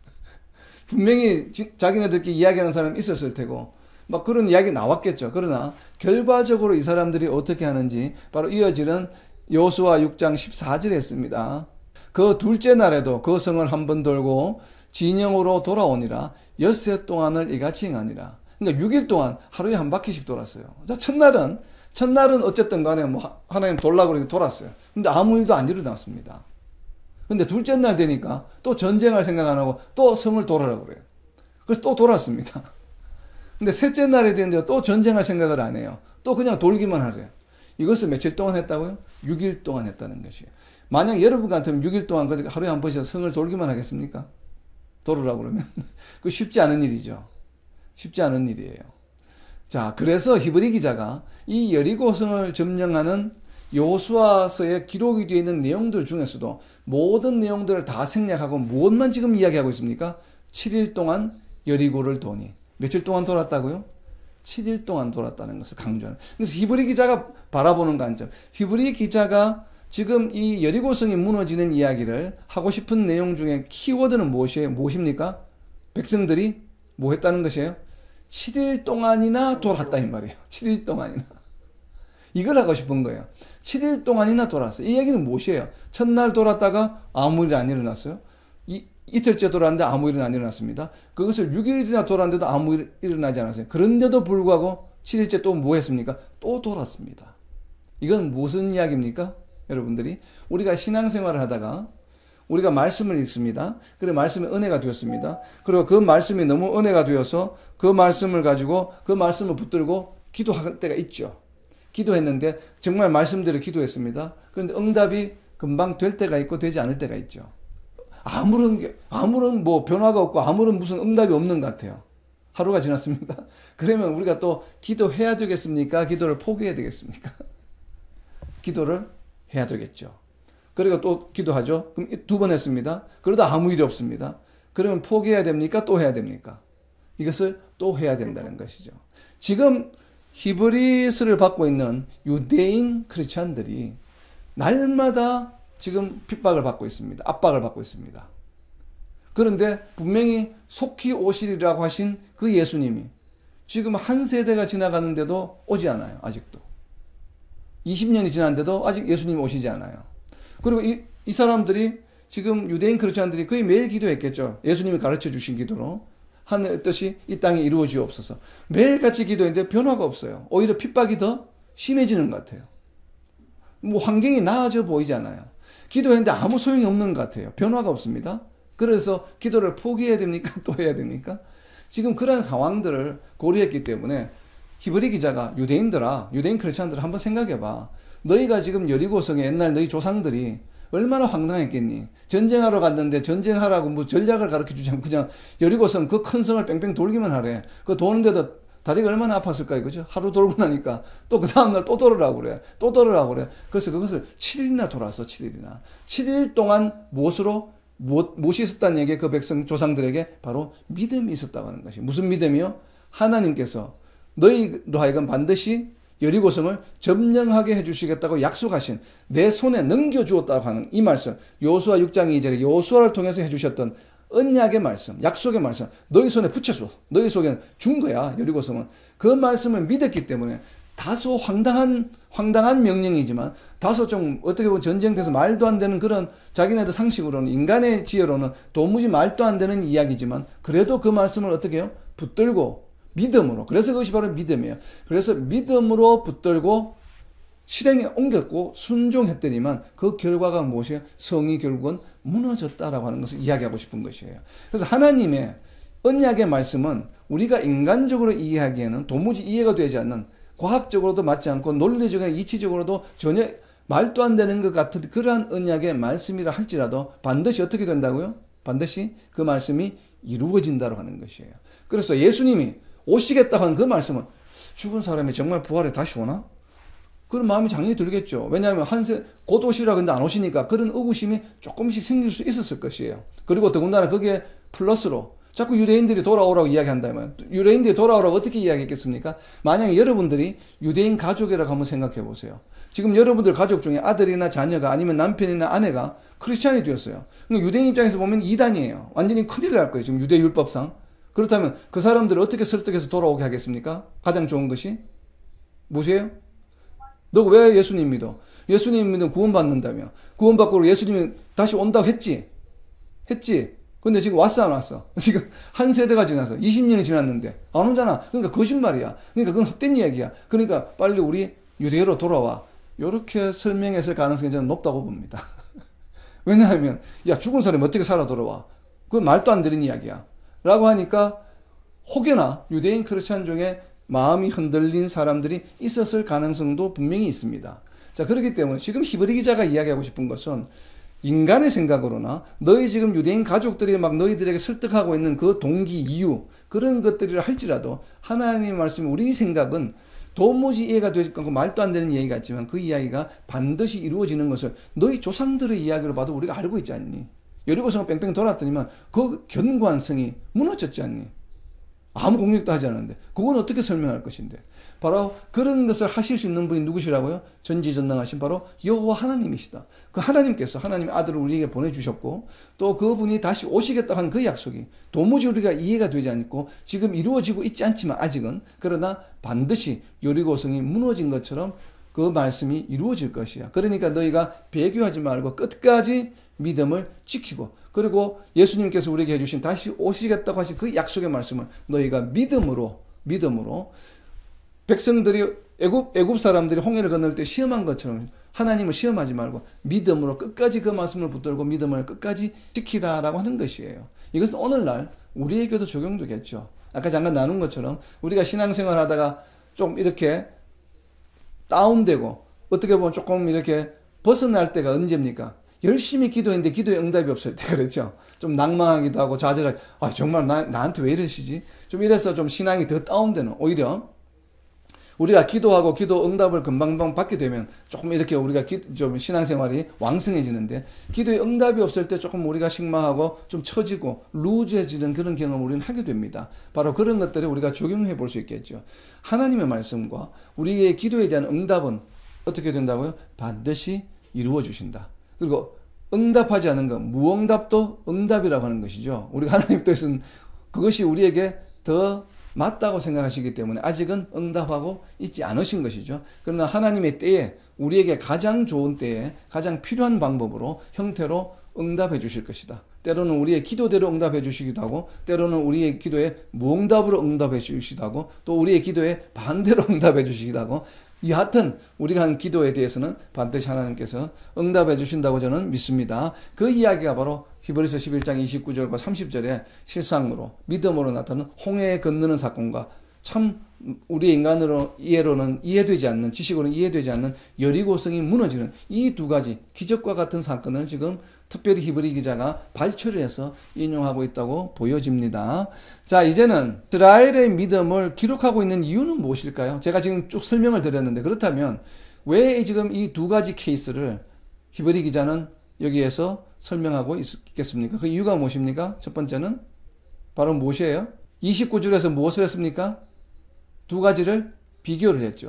Speaker 1: 분명히 자기네들끼리 이야기하는 사람이 있었을 테고 막 그런 이야기 나왔겠죠. 그러나 결과적으로 이 사람들이 어떻게 하는지 바로 이어지는 여호수아 육 장 십사 절에 있습니다. 그 둘째 날에도 그 성을 한번 돌고 진영으로 돌아오니라. 엿새 동안을 이같이 행하니라. 그러니까 육 일 동안 하루에 한 바퀴씩 돌았어요. 자, 첫날은 첫날은 어쨌든 간에 뭐 하나님 돌라고 그렇게 돌았어요. 근데 아무 일도 안 일어났습니다. 근데 둘째 날 되니까 또 전쟁할 생각 안 하고 또 성을 돌아라고 그래요. 그래서 또 돌았습니다. 근데 셋째 날이 되는데 또 전쟁할 생각을 안 해요. 또 그냥 돌기만 하래요. 이것을 며칠 동안 했다고요? 육 일 동안 했다는 것이에요. 만약 여러분 같으면 육 일 동안 하루에 한 번씩 성을 돌기만 하겠습니까? 돌으라고 그러면. 그 쉽지 않은 일이죠. 쉽지 않은 일이에요. 자, 그래서 히브리 기자가 이 여리고성을 점령하는 여호수아서의 기록이 되어 있는 내용들 중에서도 모든 내용들을 다 생략하고 무엇만 지금 이야기하고 있습니까? 칠 일 동안 여리고를 도니. 며칠 동안 돌았다고요? 칠 일 동안 돌았다는 것을 강조하는. 그래서 히브리 기자가 바라보는 관점. 히브리 기자가 지금 이 여리고성이 무너지는 이야기를 하고 싶은 내용 중에 키워드는 무엇이에요? 무엇입니까? 백성들이 뭐 했다는 것이에요? 칠 일 동안이나 돌았다 이 말이에요. 칠 일 동안이나. 이걸 하고 싶은 거예요. 칠 일 동안이나 돌았어요. 이 얘기는 무엇이에요? 첫날 돌았다가 아무 일이 안 일어났어요. 이, 이틀째 돌았는데 아무 일은 안 일어났습니다. 그것을 육 일이나 돌았는데도 아무 일 일어나지 않았어요. 그런데도 불구하고 칠 일째 또 뭐 했습니까? 또 돌았습니다. 이건 무슨 이야기입니까? 여러분들이 우리가 신앙생활을 하다가 우리가 말씀을 읽습니다. 그래 말씀이 은혜가 되었습니다. 그리고 그 말씀이 너무 은혜가 되어서 그 말씀을 가지고 그 말씀을 붙들고 기도할 때가 있죠. 기도했는데 정말 말씀대로 기도했습니다. 그런데 응답이 금방 될 때가 있고 되지 않을 때가 있죠. 아무런 게, 아무런 뭐 변화가 없고 아무런 무슨 응답이 없는 것 같아요. 하루가 지났습니다. 그러면 우리가 또 기도해야 되겠습니까? 기도를 포기해야 되겠습니까? 기도를 해야 되겠죠. 그리고 또 기도하죠. 그럼 두 번 했습니다. 그러다 아무 일이 없습니다. 그러면 포기해야 됩니까? 또 해야 됩니까? 이것을 또 해야 된다는 것이죠. 지금 히브리서를 받고 있는 유대인 크리스찬들이 날마다 지금 핍박을 받고 있습니다. 압박을 받고 있습니다. 그런데 분명히 속히 오시리라고 하신 그 예수님이 지금 한 세대가 지나가는데도 오지 않아요. 아직도. 이십 년이 지났는데도 아직 예수님이 오시지 않아요. 그리고 이, 이 사람들이 지금 유대인 크리스찬들이 거의 매일 기도했겠죠. 예수님이 가르쳐 주신 기도로. 하늘의 뜻이 이 땅에 이루어지옵소서. 매일같이 기도했는데 변화가 없어요. 오히려 핍박이 더 심해지는 것 같아요. 뭐 환경이 나아져 보이지 않아요. 기도했는데 아무 소용이 없는 것 같아요. 변화가 없습니다. 그래서 기도를 포기해야 됩니까? 또 해야 됩니까? 지금 그런 상황들을 고려했기 때문에 히브리 기자가 유대인들아, 유대인 크리스찬들 한번 생각해봐. 너희가 지금 여리고성에 옛날 너희 조상들이 얼마나 황당했겠니? 전쟁하러 갔는데 전쟁하라고 뭐 전략을 가르쳐주지 않고 그냥 여리고성 그 큰 성을 뺑뺑 돌기만 하래. 그 도는데도 다리가 얼마나 아팠을까 이거죠? 하루 돌고 나니까 또 그 다음날 또 돌으라고 그래. 또 돌으라고 그래. 그래서 그것을 칠 일이나 돌았어. 칠 일이나. 칠 일 동안 무엇으로? 무엇, 무엇이 있었다는 얘기에 그 백성 조상들에게 바로 믿음이 있었다고 하는 것이. 무슨 믿음이요? 하나님께서 너희로 하여금 반드시 여리고성을 점령하게 해주시겠다고 약속하신, 내 손에 넘겨주었다고 하는 이 말씀, 여호수아 육 장 이 절에 여호수아를 통해서 해주셨던 언약의 말씀, 약속의 말씀, 너희 손에 붙여줘. 너희 속에는 준 거야, 여리고성은. 그 말씀을 믿었기 때문에 다소 황당한, 황당한 명령이지만, 다소 좀 어떻게 보면 전쟁터에서 말도 안 되는 그런 자기네들 상식으로는, 인간의 지혜로는 도무지 말도 안 되는 이야기지만, 그래도 그 말씀을 어떻게 해요? 붙들고, 믿음으로. 그래서 그것이 바로 믿음이에요. 그래서 믿음으로 붙들고 실행에 옮겼고 순종했더니만 그 결과가 무엇이에요? 성이 결국은 무너졌다라고 하는 것을 이야기하고 싶은 것이에요. 그래서 하나님의 언약의 말씀은 우리가 인간적으로 이해하기에는 도무지 이해가 되지 않는, 과학적으로도 맞지 않고 논리적이나 이치적으로도 전혀 말도 안 되는 것 같은 그러한 언약의 말씀이라 할지라도 반드시 어떻게 된다고요? 반드시 그 말씀이 이루어진다고 하는 것이에요. 그래서 예수님이 오시겠다고 한 그 말씀은 죽은 사람이 정말 부활해 다시 오나? 그런 마음이 당연히 들겠죠. 왜냐하면 한세 곧 오시라 근데 안 오시니까 그런 의구심이 조금씩 생길 수 있었을 것이에요. 그리고 더군다나 거기에 플러스로 자꾸 유대인들이 돌아오라고 이야기한다면, 유대인들이 돌아오라고 어떻게 이야기했겠습니까? 만약에 여러분들이 유대인 가족이라고 한번 생각해 보세요. 지금 여러분들 가족 중에 아들이나 자녀가 아니면 남편이나 아내가 크리스찬이 되었어요. 유대인 입장에서 보면 이단이에요. 완전히 큰일 날 거예요. 지금 유대 율법상. 그렇다면 그 사람들을 어떻게 설득해서 돌아오게 하겠습니까? 가장 좋은 것이 무엇이에요? 너 왜 예수님 믿어? 예수님 믿으면 구원받는다며. 구원받고 예수님이 다시 온다고 했지? 했지? 근데 지금 왔어 안 왔어? 지금 한 세대가 지나서 이십 년이 지났는데 안 오잖아. 그러니까 거짓말이야. 그러니까 그건 헛된 이야기야. 그러니까 빨리 우리 유대로 돌아와. 이렇게 설명했을 가능성이 저는 높다고 봅니다. 왜냐하면 야 죽은 사람이 어떻게 살아 돌아와? 그건 말도 안 되는 이야기야. 라고 하니까 혹여나 유대인 크리스찬 중에 마음이 흔들린 사람들이 있었을 가능성도 분명히 있습니다. 자, 그렇기 때문에 지금 히브리 기자가 이야기하고 싶은 것은 인간의 생각으로나 너희 지금 유대인 가족들이 막 너희들에게 설득하고 있는 그 동기, 이유, 그런 것들이라 할지라도 하나님의 말씀이 우리 생각은 도무지 이해가 되지 않고 말도 안 되는 이야기 같지만 그 이야기가 반드시 이루어지는 것을 너희 조상들의 이야기로 봐도 우리가 알고 있지 않니? 여리고성을 뺑뺑 돌았더니만 그 견고한 성이 무너졌지 않니? 아무 공격도 하지 않았는데 그건 어떻게 설명할 것인데? 바로 그런 것을 하실 수 있는 분이 누구시라고요? 전지전능하신 바로 여호와 하나님이시다. 그 하나님께서 하나님의 아들을 우리에게 보내주셨고 또 그분이 다시 오시겠다 한 그 약속이 도무지 우리가 이해가 되지 않고 지금 이루어지고 있지 않지만 아직은, 그러나 반드시 여리고성이 무너진 것처럼 그 말씀이 이루어질 것이야. 그러니까 너희가 배교하지 말고 끝까지 믿음을 지키고, 그리고 예수님께서 우리에게 해주신 다시 오시겠다고 하신 그 약속의 말씀을 너희가 믿음으로 믿음으로 백성들이 애굽 애굽 사람들이 홍해를 건널 때 시험한 것처럼 하나님을 시험하지 말고 믿음으로 끝까지 그 말씀을 붙들고 믿음을 끝까지 지키라라고 하는 것이에요. 이것은 오늘날 우리에게도 적용되겠죠. 아까 잠깐 나눈 것처럼 우리가 신앙생활 하다가 좀 이렇게 다운되고 어떻게 보면 조금 이렇게 벗어날 때가 언제입니까? 열심히 기도했는데 기도에 응답이 없을 때, 그렇죠? 좀 낭망하기도 하고 좌절하기, 아 정말 나, 나한테 왜 이러시지? 좀 이래서 좀 신앙이 더 다운되는, 오히려 우리가 기도하고 기도 응답을 금방금방 받게 되면 조금 이렇게 우리가 기, 좀 신앙생활이 왕성해지는데, 기도에 응답이 없을 때 조금 우리가 식망하고 좀 처지고 루즈해지는 그런 경험을 우리는 하게 됩니다. 바로 그런 것들을 우리가 적용해 볼 수 있겠죠. 하나님의 말씀과 우리의 기도에 대한 응답은 어떻게 된다고요? 반드시 이루어 주신다. 그리고 응답하지 않은 것, 무응답도 응답이라고 하는 것이죠. 우리가 하나님 뜻은 그것이 우리에게 더 맞다고 생각하시기 때문에 아직은 응답하고 있지 않으신 것이죠. 그러나 하나님의 때에, 우리에게 가장 좋은 때에 가장 필요한 방법으로, 형태로 응답해 주실 것이다. 때로는 우리의 기도대로 응답해 주시기도 하고, 때로는 우리의 기도에 무응답으로 응답해 주시기도 하고, 또 우리의 기도에 반대로 응답해 주시기도 하고, 여하튼 우리가 한 기도에 대해서는 반드시 하나님께서 응답해 주신다고 저는 믿습니다. 그 이야기가 바로 히브리서 십일 장 이십구 절과 삼십 절에 실상으로 믿음으로 나타나는 홍해에 건너는 사건과 참 우리의 인간으로 이해로는 이해되지 않는, 지식으로는 이해되지 않는 여리고성이 무너지는 이 두 가지 기적과 같은 사건을 지금 특별히 히브리 기자가 발췌를 해서 인용하고 있다고 보여집니다. 자, 이제는 이스라엘의 믿음을 기록하고 있는 이유는 무엇일까요? 제가 지금 쭉 설명을 드렸는데, 그렇다면 왜 지금 이 두 가지 케이스를 히브리 기자는 여기에서 설명하고 있겠습니까? 그 이유가 무엇입니까? 첫 번째는 바로 무엇이에요? 이십구 절에서 무엇을 했습니까? 두 가지를 비교를 했죠.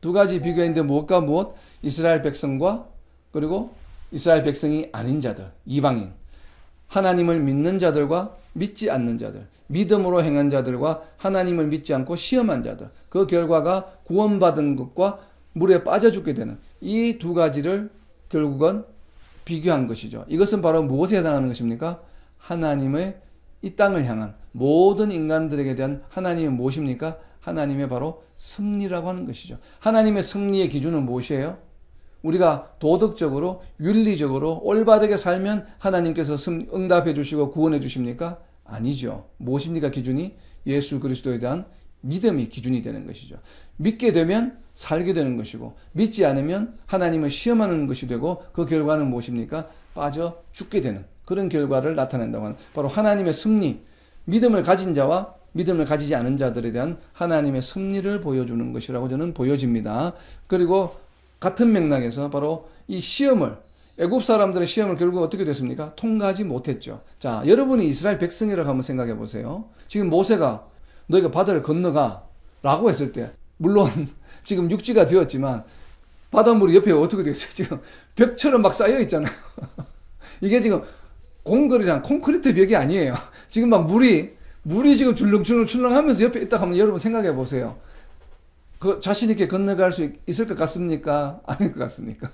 Speaker 1: 두 가지 비교인데 무엇과 무엇? 이스라엘 백성과 그리고 이스라엘 백성이 아닌 자들, 이방인. 하나님을 믿는 자들과 믿지 않는 자들. 믿음으로 행한 자들과 하나님을 믿지 않고 시험한 자들. 그 결과가 구원받은 것과 물에 빠져 죽게 되는 이 두 가지를 결국은 비교한 것이죠. 이것은 바로 무엇에 해당하는 것입니까? 하나님의 이 땅을 향한 모든 인간들에게 대한 하나님의 무엇입니까? 하나님의 바로 승리라고 하는 것이죠. 하나님의 승리의 기준은 무엇이에요? 우리가 도덕적으로 윤리적으로 올바르게 살면 하나님께서 응답해 주시고 구원해 주십니까? 아니죠. 무엇입니까 기준이? 예수 그리스도에 대한 믿음이 기준이 되는 것이죠. 믿게 되면 살게 되는 것이고 믿지 않으면 하나님을 시험하는 것이 되고 그 결과는 무엇입니까? 빠져 죽게 되는 그런 결과를 나타낸다고 하는 바로 하나님의 승리, 믿음을 가진 자와 믿음을 가지지 않은 자들에 대한 하나님의 승리를 보여주는 것이라고 저는 보여집니다. 그리고 같은 맥락에서 바로 이 시험을 애굽 사람들의 시험을 결국 어떻게 됐습니까? 통과하지 못했죠. 자, 여러분이 이스라엘 백성이라고 한번 생각해 보세요. 지금 모세가 너희가 바다를 건너가 라고 했을 때 물론 지금 육지가 되었지만 바닷물이 옆에 어떻게 되겠어요? 지금 벽처럼 막 쌓여 있잖아요. 이게 지금 공거리랑 콘크리트 벽이 아니에요. 지금 막 물이 물이 지금 줄렁줄렁 출렁하면서 옆에 있다 하면 여러분 생각해 보세요. 그 자신 있게 건너갈 수 있을 것 같습니까? 아닐 것 같습니까?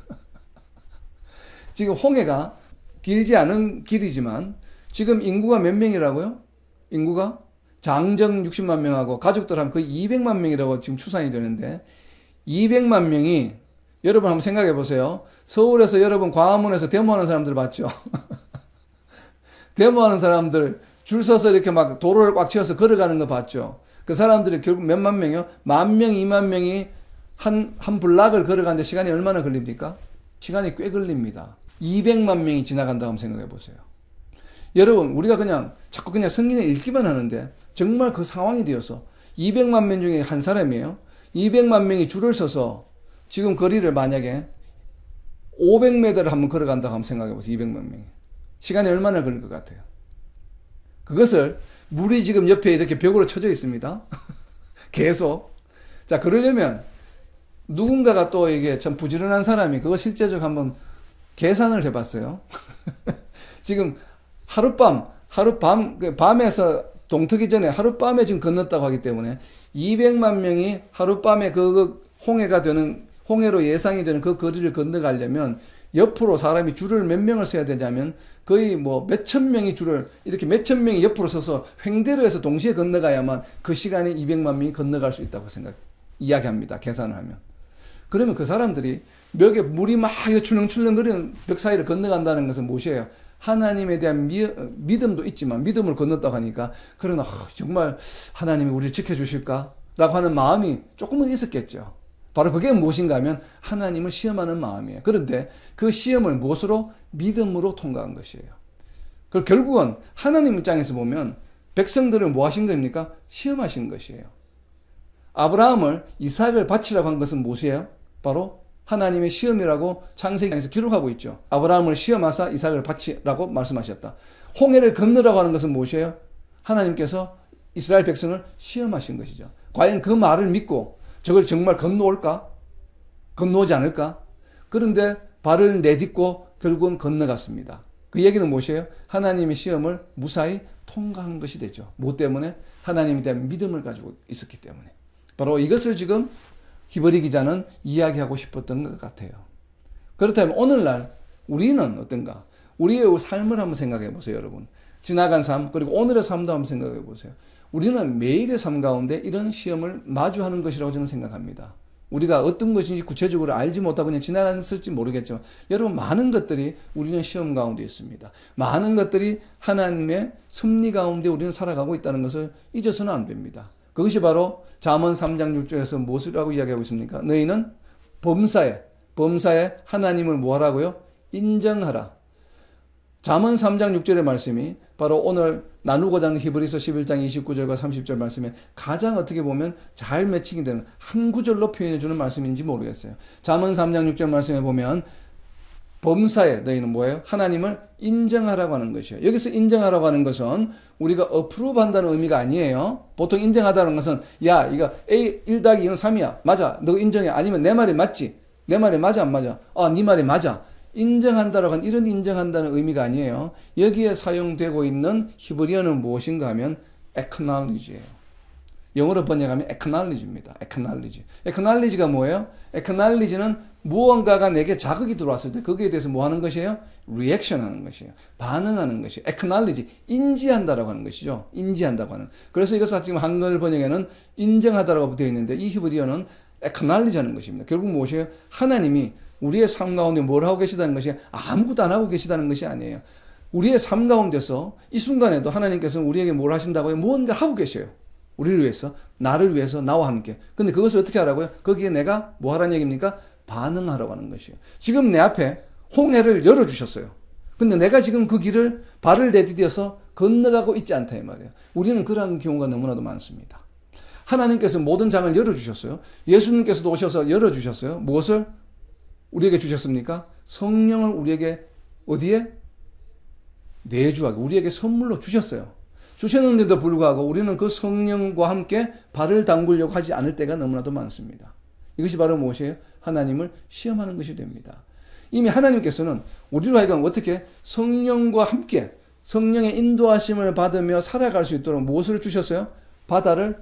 Speaker 1: 지금 홍해가 길지 않은 길이지만 지금 인구가 몇 명이라고요? 인구가 장정 육십만 명하고 가족들 하면 거의 이백만 명이라고 지금 추산이 되는데 이백만 명이 여러분 한번 생각해 보세요. 서울에서 여러분 광화문에서 데모하는 사람들 봤죠? 데모하는 사람들 줄 서서 이렇게 막 도로를 꽉 채워서 걸어가는 거 봤죠? 그 사람들이 결국 몇만 명이요? 만 명, 이만 명이 한, 한 블락을 걸어가는데 시간이 얼마나 걸립니까? 시간이 꽤 걸립니다. 이백만 명이 지나간다고 한번 생각해 보세요. 여러분, 우리가 그냥 자꾸 그냥 성경을 읽기만 하는데 정말 그 상황이 되어서 이백만 명 중에 한 사람이에요. 이백만 명이 줄을 서서 지금 거리를 만약에 오백 미터를 한번 걸어간다고 한번 생각해 보세요. 이백만 명이. 시간이 얼마나 걸릴 것 같아요? 그것을 물이 지금 옆에 이렇게 벽으로 쳐져 있습니다. 계속. 자, 그러려면 누군가가 또 이게 참 부지런한 사람이 그거 실제적으로 한번 계산을 해봤어요. 지금 하룻밤, 하룻밤, 밤에서 동트기 전에 하룻밤에 지금 건넜다고 하기 때문에 이백만 명이 하룻밤에 그 홍해가 되는, 홍해로 예상이 되는 그 거리를 건너가려면 옆으로 사람이 줄을 몇 명을 서야 되냐면 거의 뭐 몇천 명이 줄을 이렇게 몇천 명이 옆으로 서서 횡대로 해서 동시에 건너가야만 그 시간에 이백만 명이 건너갈 수 있다고 생각, 이야기합니다. 계산을 하면. 그러면 그 사람들이 벽에 물이 막 출렁출렁 거리는 벽 사이를 건너간다는 것은 무엇이에요? 하나님에 대한 미, 믿음도 있지만 믿음을 건넜다고 하니까 그러나 어, 정말 하나님이 우리를 지켜주실까? 라고 하는 마음이 조금은 있었겠죠. 바로 그게 무엇인가 하면 하나님을 시험하는 마음이에요. 그런데 그 시험을 무엇으로? 믿음으로 통과한 것이에요. 그리고 결국은 하나님 입장에서 보면 백성들을 뭐 하신 겁니까? 시험하신 것이에요. 아브라함을 이삭을 바치라고 한 것은 무엇이에요? 바로 하나님의 시험이라고 창세기에서 기록하고 있죠. 아브라함을 시험하사 이삭을 바치라고 말씀하셨다. 홍해를 건너라고 하는 것은 무엇이에요? 하나님께서 이스라엘 백성을 시험하신 것이죠. 과연 그 말을 믿고 저걸 정말 건너올까? 건너오지 않을까? 그런데 발을 내딛고 결국은 건너갔습니다. 그 얘기는 무엇이에요? 하나님의 시험을 무사히 통과한 것이 되죠. 무엇 때문에? 하나님에 대한 믿음을 가지고 있었기 때문에. 바로 이것을 지금 히브리 기자는 이야기하고 싶었던 것 같아요. 그렇다면 오늘날 우리는 어떤가? 우리의 삶을 한번 생각해 보세요, 여러분. 지나간 삶, 그리고 오늘의 삶도 한번 생각해 보세요. 우리는 매일의 삶 가운데 이런 시험을 마주하는 것이라고 저는 생각합니다. 우리가 어떤 것인지 구체적으로 알지 못하고 그냥 지나갔을지 모르겠지만 여러분 많은 것들이 우리는 시험 가운데 있습니다. 많은 것들이 하나님의 섭리 가운데 우리는 살아가고 있다는 것을 잊어서는 안 됩니다. 그것이 바로 잠언 삼 장 육 절에서 무엇이라고 이야기하고 있습니까? 너희는 범사에 범사에 하나님을 뭐하라고요? 인정하라. 잠언 삼 장 육 절의 말씀이 바로 오늘 나누고자 하는 히브리서 십일 장 이십구 절과 삼십 절 말씀에 가장 어떻게 보면 잘 매칭이 되는 한 구절로 표현해 주는 말씀인지 모르겠어요. 잠언 삼 장 육 절 말씀에 보면 범사에 너희는 뭐예요? 하나님을 인정하라고 하는 것이에요. 여기서 인정하라고 하는 것은 우리가 어프로브 한다는 의미가 아니에요. 보통 인정하다는 것은 야 이거 A 일 더하기 이는 삼이야. 맞아. 너 인정해. 아니면 내 말이 맞지. 내 말이 맞아 안 맞아. 아, 네 말이 맞아. 인정한다라고 하는 이런 인정한다는 의미가 아니에요. 여기에 사용되고 있는 히브리어는 무엇인가 하면 acknowledge예요. 영어로 번역하면 acknowledge입니다. acknowledge. acknowledge가 뭐예요? acknowledge는 무언가가 내게 자극이 들어왔을 때 거기에 대해서 뭐 하는 것이에요? reaction 하는 것이에요. 반응하는 것이에요. acknowledge. 인지한다라고 하는 것이죠. 인지한다고 하는. 그래서 이것을 지금 한글 번역에는 인정하다라고 되어 있는데 이 히브리어는 acknowledge 하는 것입니다. 결국 무엇이에요? 하나님이 우리의 삶 가운데 뭘 하고 계시다는 것이 아무것도 안 하고 계시다는 것이 아니에요. 우리의 삶 가운데서 이 순간에도 하나님께서는 우리에게 뭘 하신다고요? 무언가 하고 계셔요. 우리를 위해서, 나를 위해서, 나와 함께. 근데 그것을 어떻게 하라고요? 거기에 내가 뭐 하라는 얘기입니까? 반응하라고 하는 것이에요. 지금 내 앞에 홍해를 열어주셨어요. 근데 내가 지금 그 길을 발을 내디뎌서 건너가고 있지 않다 이 말이에요. 우리는 그런 경우가 너무나도 많습니다. 하나님께서 모든 장을 열어주셨어요. 예수님께서도 오셔서 열어주셨어요. 무엇을 우리에게 주셨습니까? 성령을 우리에게 어디에? 내주하게 우리에게 선물로 주셨어요. 주셨는데도 불구하고 우리는 그 성령과 함께 발을 담그려고 하지 않을 때가 너무나도 많습니다. 이것이 바로 무엇이에요? 하나님을 시험하는 것이 됩니다. 이미 하나님께서는 우리로 하여금 어떻게 성령과 함께 성령의 인도하심을 받으며 살아갈 수 있도록 무엇을 주셨어요? 바다를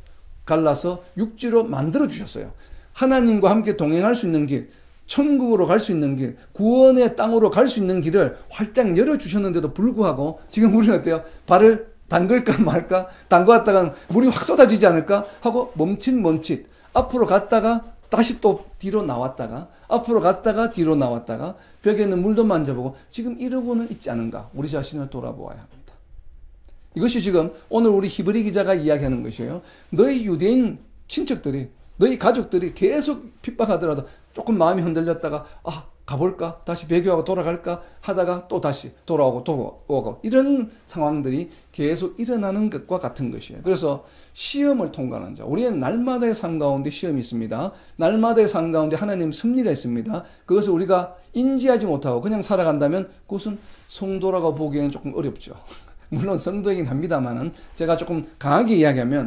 Speaker 1: 갈라서 육지로 만들어 주셨어요. 하나님과 함께 동행할 수 있는 길, 천국으로 갈 수 있는 길, 구원의 땅으로 갈 수 있는 길을 활짝 열어주셨는데도 불구하고 지금 우리는 어때요? 발을 담글까 말까? 담궈왔다가 물이 확 쏟아지지 않을까? 하고 멈칫 멈칫 앞으로 갔다가 다시 또 뒤로 나왔다가 앞으로 갔다가 뒤로 나왔다가 벽에 있는 물도 만져보고 지금 이러고는 있지 않은가? 우리 자신을 돌아보아야 합니다. 이것이 지금 오늘 우리 히브리 기자가 이야기하는 것이에요. 너희 유대인 친척들이 너희 가족들이 계속 핍박하더라도 조금 마음이 흔들렸다가 아 가볼까? 다시 배교하고 돌아갈까? 하다가 또 다시 돌아오고 돌아오고 이런 상황들이 계속 일어나는 것과 같은 것이에요. 그래서 시험을 통과하는 자. 우리는 날마다의 삶 가운데 시험이 있습니다. 날마다의 삶 가운데 하나님 승리가 있습니다. 그것을 우리가 인지하지 못하고 그냥 살아간다면 그것은 성도라고 보기에는 조금 어렵죠. 물론 성도이긴 합니다만은 제가 조금 강하게 이야기하면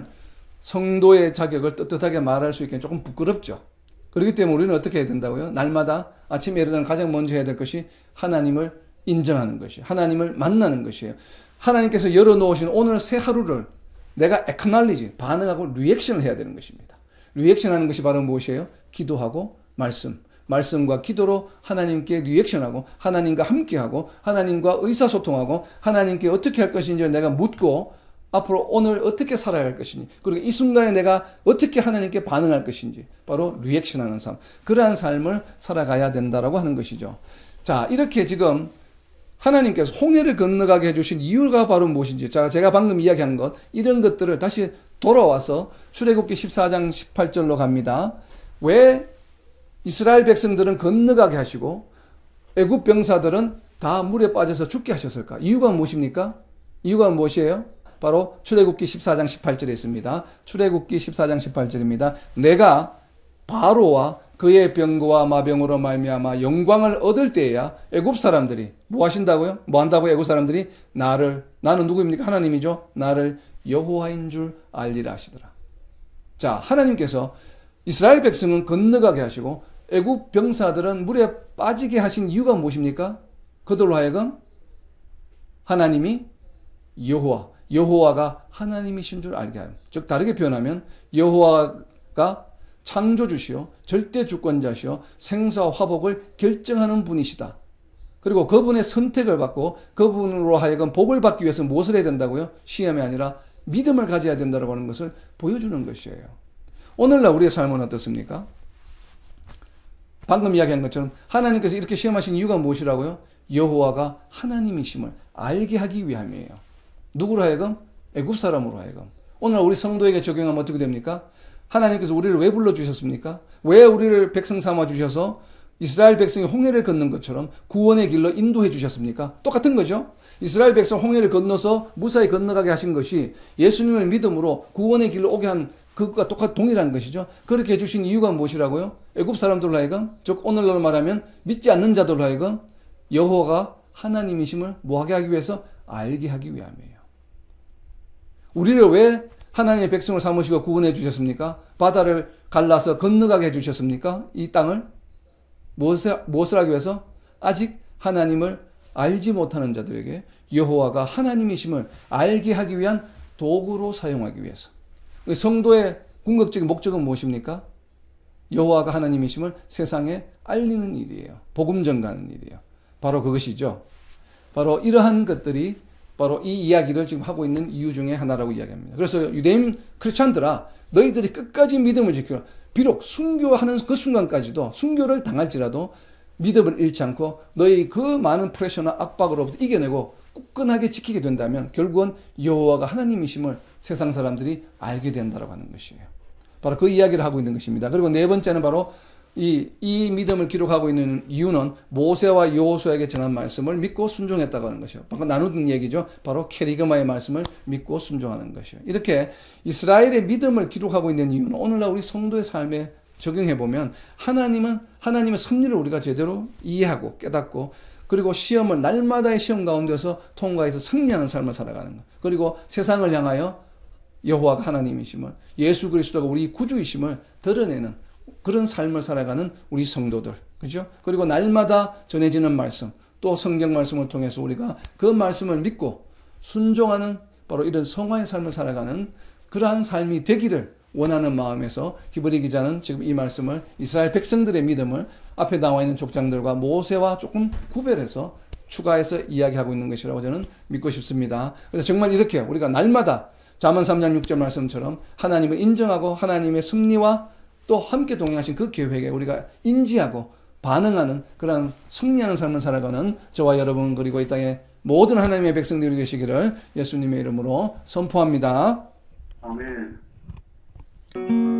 Speaker 1: 성도의 자격을 떳떳하게 말할 수 있기는 조금 부끄럽죠. 그렇기 때문에 우리는 어떻게 해야 된다고요? 날마다 아침에 일어나면 가장 먼저 해야 될 것이 하나님을 인정하는 것이에요. 하나님을 만나는 것이에요. 하나님께서 열어놓으신 오늘 새 하루를 내가 acknowledge, 반응하고 리액션을 해야 되는 것입니다. 리액션 하는 것이 바로 무엇이에요? 기도하고 말씀. 말씀과 기도로 하나님께 리액션하고 하나님과 함께하고 하나님과 의사소통하고 하나님께 어떻게 할 것인지 내가 묻고 앞으로 오늘 어떻게 살아야 할 것인지 그리고 이 순간에 내가 어떻게 하나님께 반응할 것인지 바로 리액션하는 삶 그러한 삶을 살아가야 된다라고 하는 것이죠. 자 이렇게 지금 하나님께서 홍해를 건너가게 해주신 이유가 바로 무엇인지 자 제가 방금 이야기한 것 이런 것들을 다시 돌아와서 출애굽기 십사 장 십팔 절로 갑니다. 왜 이스라엘 백성들은 건너가게 하시고 애굽 병사들은 다 물에 빠져서 죽게 하셨을까? 이유가 무엇입니까? 이유가 무엇이에요? 바로 출애굽기 십사 장 십팔 절에 있습니다. 출애굽기 십사 장 십팔 절입니다. 내가 바로와 그의 병거와 마병으로 말미암아 영광을 얻을 때에야 애굽 사람들이 뭐 하신다고요? 뭐 한다고요? 애굽 사람들이 나를 나는 누구입니까? 하나님이죠. 나를 여호와인 줄 알리라 하시더라. 자, 하나님께서 이스라엘 백성은 건너가게 하시고 애굽 병사들은 물에 빠지게 하신 이유가 무엇입니까? 그들로 하여금 하나님이 여호와 여호와가 하나님이신 줄 알게 하여. 즉 다르게 표현하면 여호와가 창조주시오 절대 주권자시오 생사와 화복을 결정하는 분이시다. 그리고 그분의 선택을 받고 그분으로 하여금 복을 받기 위해서 무엇을 해야 된다고요? 시험이 아니라 믿음을 가져야 된다고 하는 것을 보여주는 것이에요. 오늘날 우리의 삶은 어떻습니까? 방금 이야기한 것처럼 하나님께서 이렇게 시험하신 이유가 무엇이라고요? 여호와가 하나님이심을 알게 하기 위함이에요. 누구로 하여금? 애굽 사람으로 하여금. 오늘 우리 성도에게 적용하면 어떻게 됩니까? 하나님께서 우리를 왜 불러주셨습니까? 왜 우리를 백성 삼아주셔서 이스라엘 백성이 홍해를 걷는 것처럼 구원의 길로 인도해 주셨습니까? 똑같은 거죠. 이스라엘 백성 홍해를 건너서 무사히 건너가게 하신 것이 예수님을 믿음으로 구원의 길로 오게 한 그것과 똑같 동일한 것이죠. 그렇게 해주신 이유가 무엇이라고요? 애굽 사람들로 하여금, 즉 오늘날로 말하면 믿지 않는 자들로 하여금 여호와가 하나님이심을 뭐하게 하기 위해서? 알게 하기 위함이에요. 우리를 왜 하나님의 백성을 삼으시고 구원해 주셨습니까? 바다를 갈라서 건너가게 해주셨습니까? 이 땅을 무엇을, 무엇을 하기 위해서? 아직 하나님을 알지 못하는 자들에게 여호와가 하나님이심을 알게 하기 위한 도구로 사용하기 위해서. 성도의 궁극적인 목적은 무엇입니까? 여호와가 하나님이심을 세상에 알리는 일이에요. 복음 전가하는 일이에요. 바로 그것이죠. 바로 이러한 것들이 바로 이 이야기를 지금 하고 있는 이유 중에 하나라고 이야기합니다. 그래서 유대인 크리스찬들아, 너희들이 끝까지 믿음을 지키라. 비록 순교하는 그 순간까지도, 순교를 당할지라도 믿음을 잃지 않고 너희 그 많은 프레셔나 압박으로부터 이겨내고 굳건하게 지키게 된다면 결국은 여호와가 하나님이심을 세상 사람들이 알게 된다고 하는 것이에요. 바로 그 이야기를 하고 있는 것입니다. 그리고 네 번째는 바로 이, 이 믿음을 기록하고 있는 이유는 모세와 여호수아에게 전한 말씀을 믿고 순종했다고 하는 것이요. 방금 나누던 얘기죠. 바로 케리그마의 말씀을 믿고 순종하는 것이요. 이렇게 이스라엘의 믿음을 기록하고 있는 이유는 오늘날 우리 성도의 삶에 적용해 보면 하나님은 하나님의 섭리를 우리가 제대로 이해하고 깨닫고 그리고 시험을 날마다의 시험 가운데서 통과해서 승리하는 삶을 살아가는 것. 그리고 세상을 향하여 여호와가 하나님이심을, 예수 그리스도가 우리 구주이심을 드러내는 그런 삶을 살아가는 우리 성도들. 그죠? 그리고 날마다 전해지는 말씀, 또 성경 말씀을 통해서 우리가 그 말씀을 믿고 순종하는 바로 이런 성화의 삶을 살아가는 그러한 삶이 되기를 원하는 마음에서 히브리 기자는 지금 이 말씀을 이스라엘 백성들의 믿음을 앞에 나와 있는 족장들과 모세와 조금 구별해서 추가해서 이야기하고 있는 것이라고 저는 믿고 싶습니다. 그래서 정말 이렇게 우리가 날마다 잠언 삼 장 육 절 말씀처럼 하나님을 인정하고 하나님의 섭리와 또 함께 동행하신 그 계획에 우리가 인지하고 반응하는 그런 승리하는 삶을 살아가는 저와 여러분 그리고 이 땅의 모든 하나님의 백성들이 되시기를 예수님의 이름으로 선포합니다.
Speaker 2: 아멘.